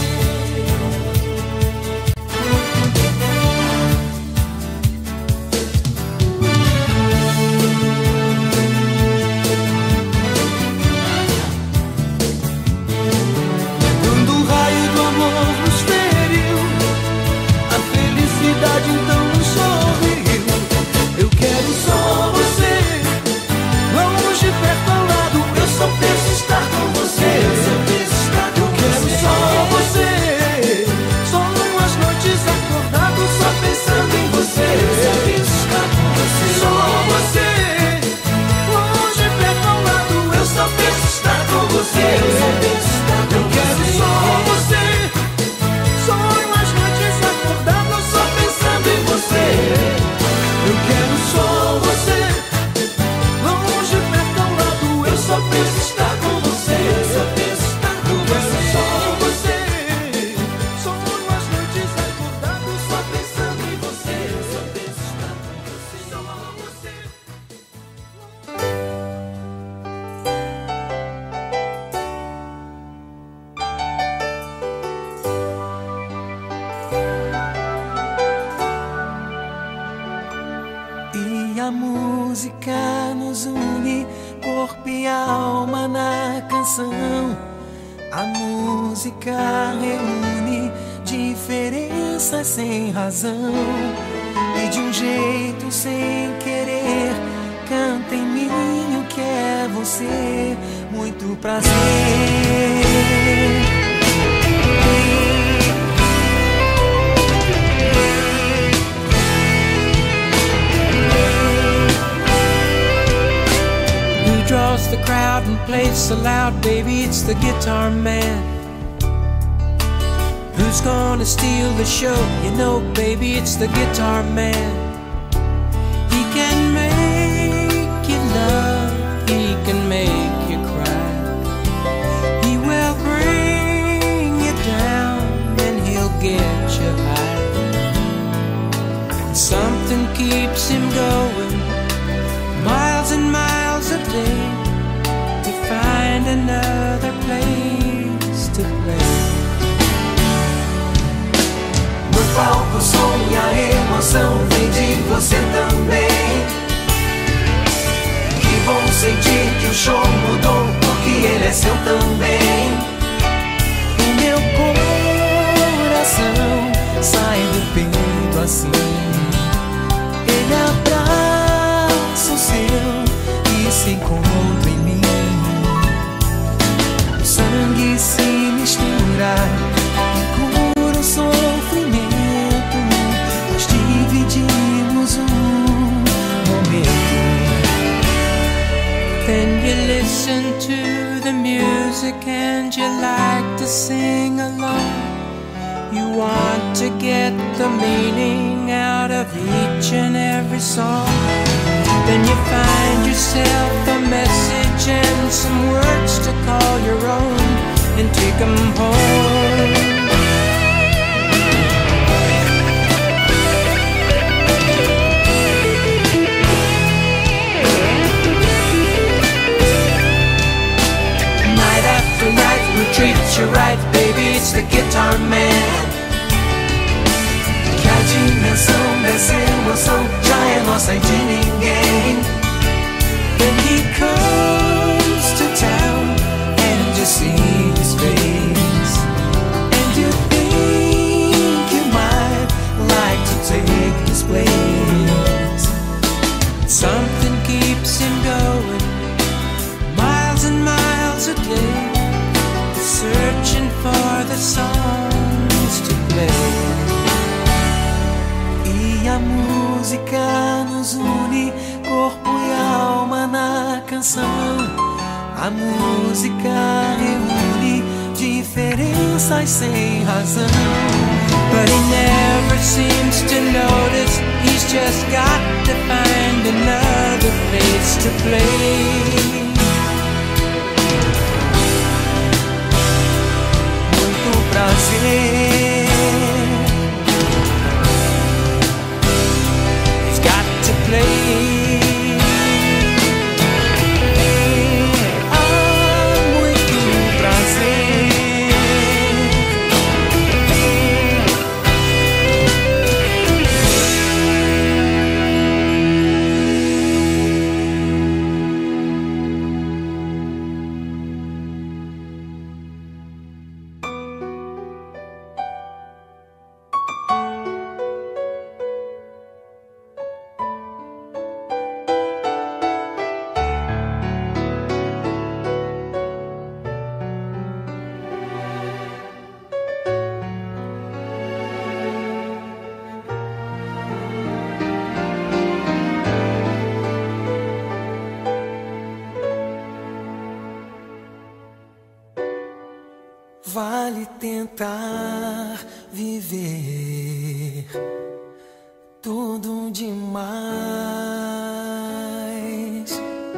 Quando o raio do amor nos feriu, a felicidade então nos sorriu. Eu quero só você, longe, perto, ao lado, eu só penso estar com você. Eu quero só você, sonho as noites acordado só pensando em você. Só você, longe, perto, ao lado, eu só penso estar com você. Eu quero só você, sonho as noites acordado só pensando em você. Eu quero só você, longe, perto, ao lado, eu só penso estar com você. Eu quero só você, sonho as noites acordado só pensando em você. Só penso estar com você, só você. E a música nos une, corpo e alma na canção. A música reúne diferenças sem razão, e de um jeito sem querer canta em mim o que é você. Muito prazer. Draws the crowd and plays so loud, baby, it's the guitar man. Who's gonna steal the show? You know, baby, it's the guitar man. He can make you love, he can make you cry. He will bring you down and he'll get you high. Something keeps him going, miles and miles a day, to find another place to play. No palco o som e a emoção vem de você também. Que bom sentir que o show mudou, porque ele é seu também. O meu coração sai do peito assim, ele abraça o seu e se encontra em mim. O sangue se mistura e cura o sofrimento. Nós dividimos momento. Then you listen to the music and you like to sing along. You want to get the meaning out of each and every song. Then you find yourself a message and some words to call your own, and take them home. Night after night, who treats you right, baby, it's the guitar man. dimensão dessa emoção já é nossa e de ninguém. When he comes to town and you see his face, and you think you might like to take his place. Something keeps him going miles and miles a day, searching for the songs to play. E a música nos une, corpo e alma na canção. A música reúne diferenças sem razão. But he never seems to notice, he's just got to find another place to play. Muito prazer. He's got to play. Vale tentar viver tudo demais.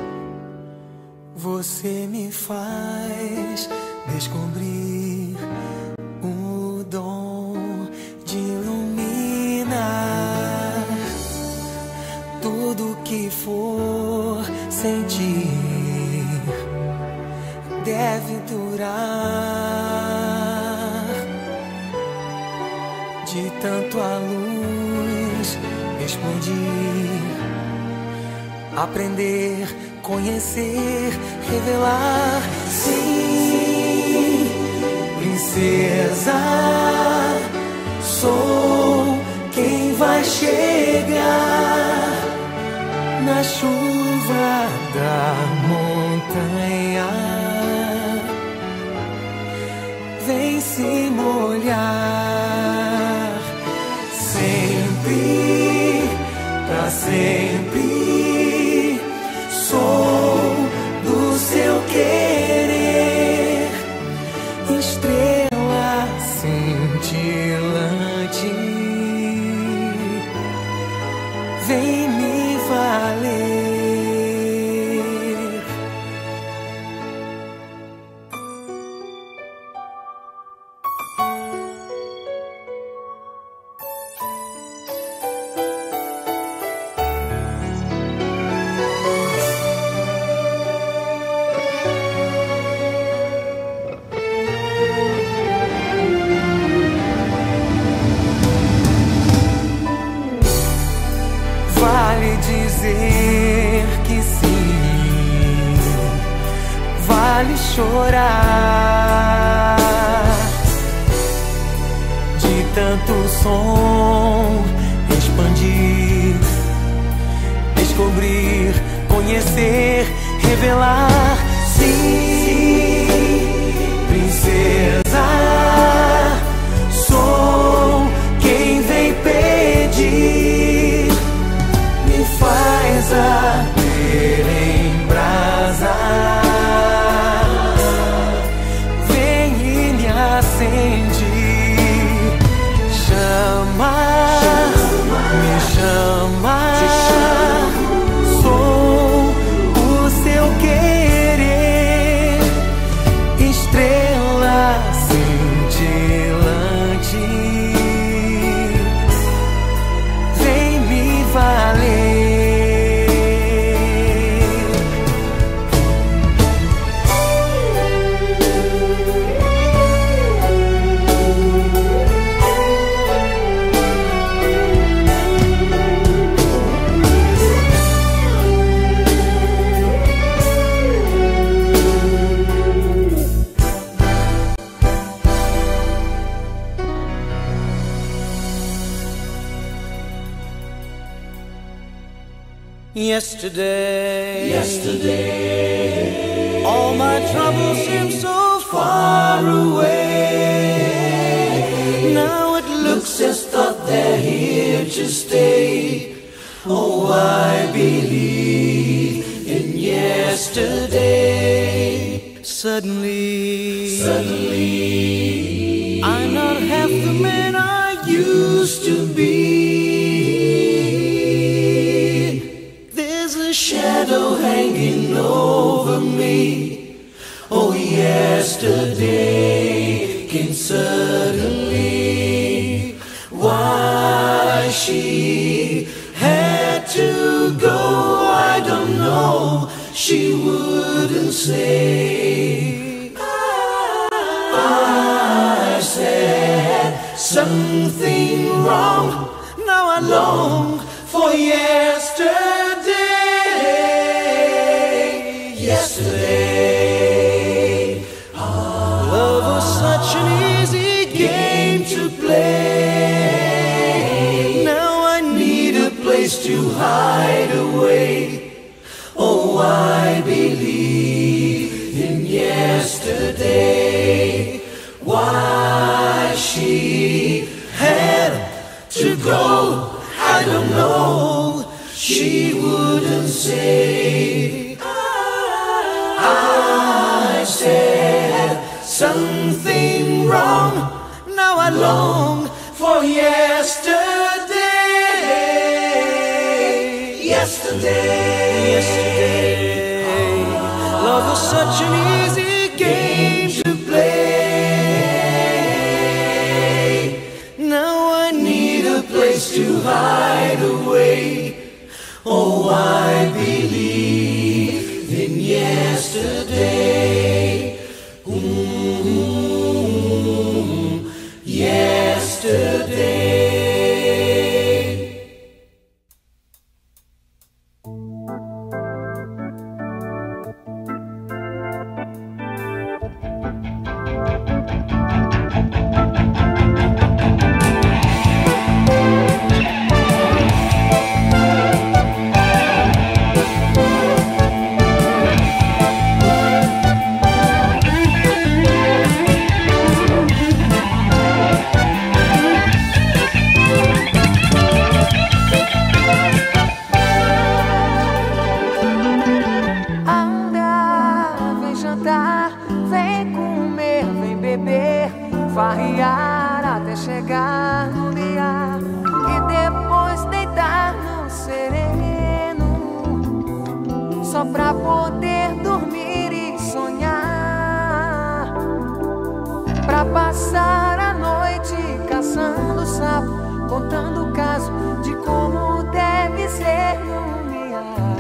Você me faz descobrir o dom de iluminar tudo que for sentir. Deve durar. De tanto a luz explodir, aprender, conhecer, revelar. Sim, princesa, sou quem vai chegar na chuva da montanha. Vem se molhar sempre, pra sempre. Sou do seu querer, estrela cintilante. Vem me valer. Vale dizer que sim, vale chorar. De tanto som expandir, descobrir, conhecer, revelar. Sim, princesa, sou quem vem pedir. Me faz arder em brasa, vem e me acende. Chama, me chama, sou o seu querer. Yesterday, all my troubles seem so far away. Now it looks as though they're here to stay. Oh, I believe in yesterday. Suddenly, I'm not half the man I used to be. There's a shadow hanging over me. Oh, yesterday came suddenly. Why she had to go, I don't know. She wouldn't say. I said something wrong. Now I long for yesterday. Yesterday, love was such an easy game to play. Now I need a place to hide away. Oh, I believe in yesterday. Why she had to go, I don't know. She wouldn't say. I said something wrong. Now I long for yesterday. Yesterday, love was such an easy game to play. Now I need a place to hide away. Oh, I believe in yesterday. Yesterday. Farrear até chegar no dia e depois deitar no sereno, só pra poder dormir e sonhar, pra passar a noite caçando sapo, contando o caso de como deve ser num dia.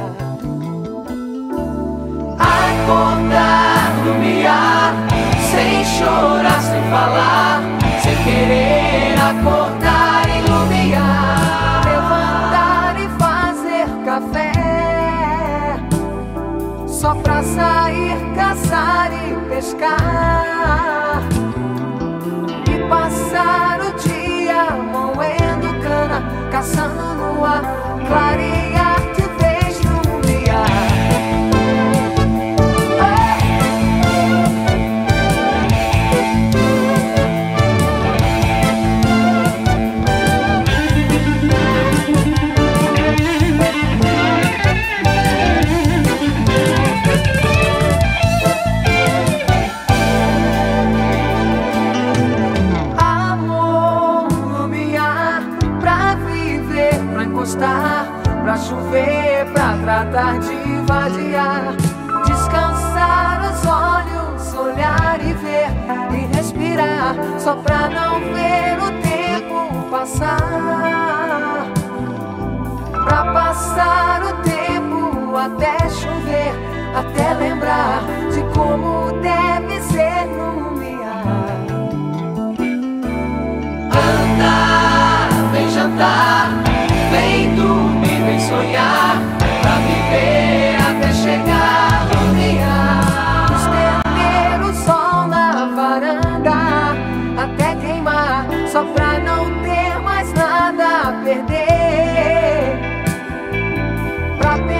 Acordar no dia, sem chorar, sem falar, sem querer acordar e iluminar, levantar e fazer café, só pra sair, caçar e pescar, e passar o dia moendo cana, caçando no ar, clarear de vez no dia. Pra chover, pra tratar de vadiar, descansar os olhos, olhar e ver e respirar, só pra não ver o tempo passar, pra passar o tempo até chover, até lembrar de como deve ser num dia. Andar, vem jantar, vem dormir, vem sonhar, pra viver até chegar no dia. Estender o sol na varanda até queimar, só pra não ter mais nada a perder, pra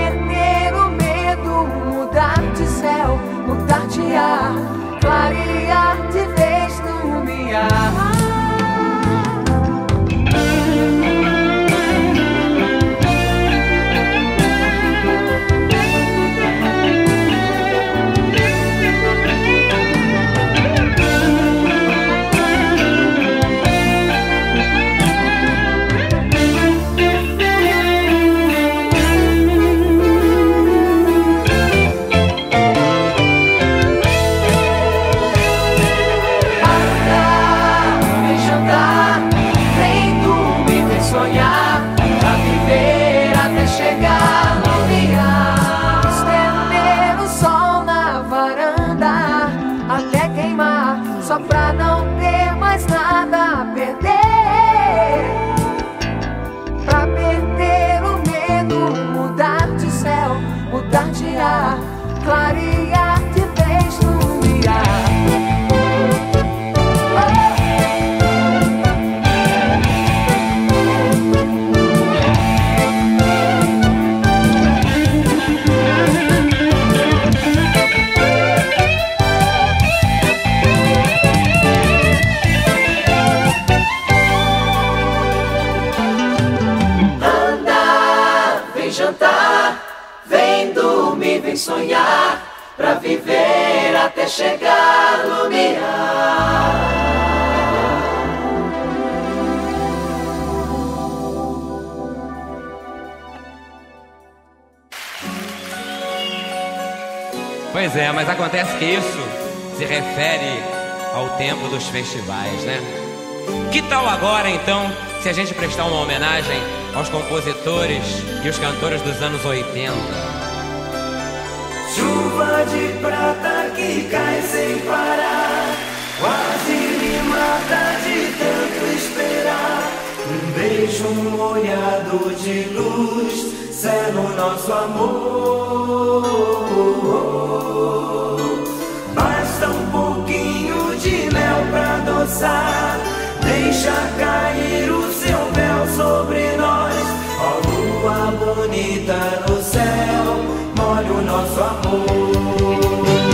vem sonhar, pra viver até chegar no lumiar. Pois é, mas acontece que isso se refere ao tempo dos festivais, né? Que tal agora, então, se a gente prestar uma homenagem aos compositores e os cantores dos anos 80? Chuva de prata que cai sem parar, quase me mata de tanto esperar. Um beijo molhado de luz sela o nosso amor. Basta um pouquinho de mel pra adoçar, deixa cair o seu véu sobre nós. Ó lua bonita no céu, molha o nosso amor.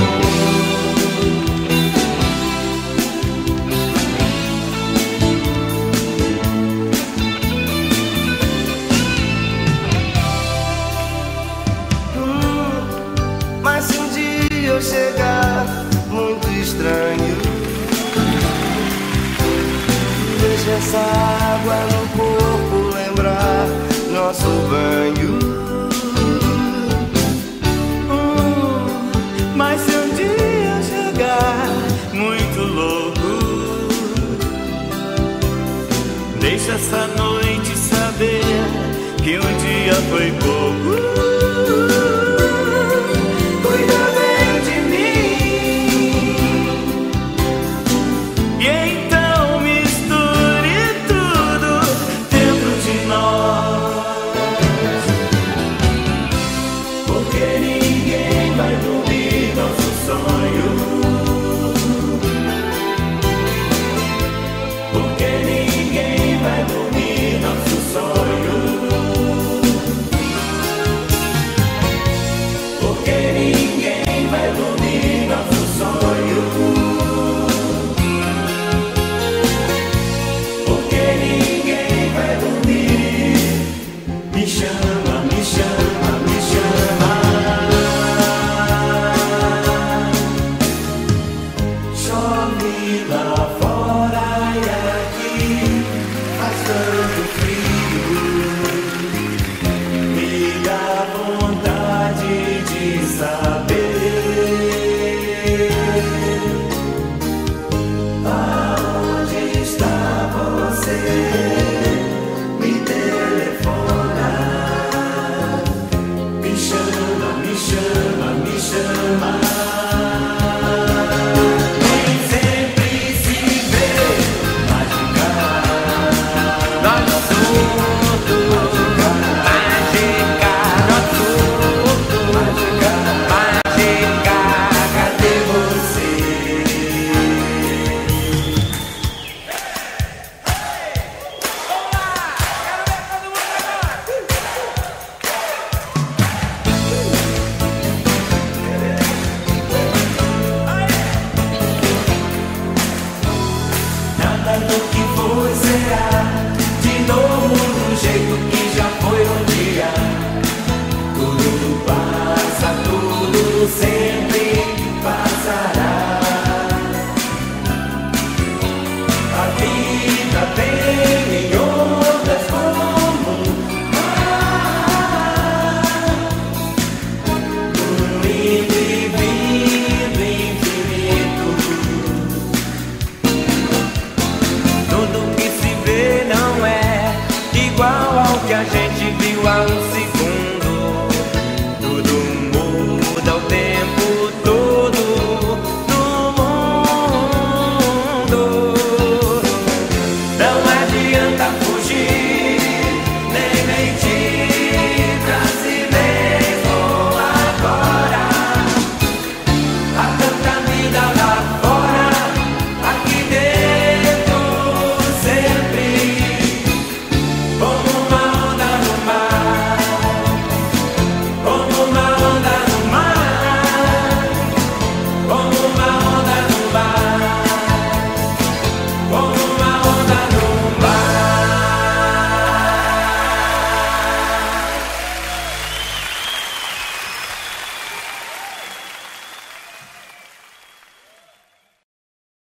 Mas se um dia eu chegar muito estranho, deixa essa água no corpo lembrar nosso banho. Mas se um dia eu chegar muito louco, deixa essa noite saber que um dia foi pouco. Cuida bem de mim e então misture tudo dentro de nós, porque ninguém vai dormir nosso sonho, porque ninguém vai dormir nosso sonho, porque ninguém vai dormir nosso sonho, porque ninguém vai dormir. Me chama, me chama, me chama. Chove lá fora e aqui faz tanto frio. Me dá vontade de saber aonde está você. Me telefona, me chama, me chama, me chama. Nem sempre se vê mágica. Nós juntos, mágica, nós juntos, mágica, mágica, cadê você? Nada do que foi será de novo do jeito que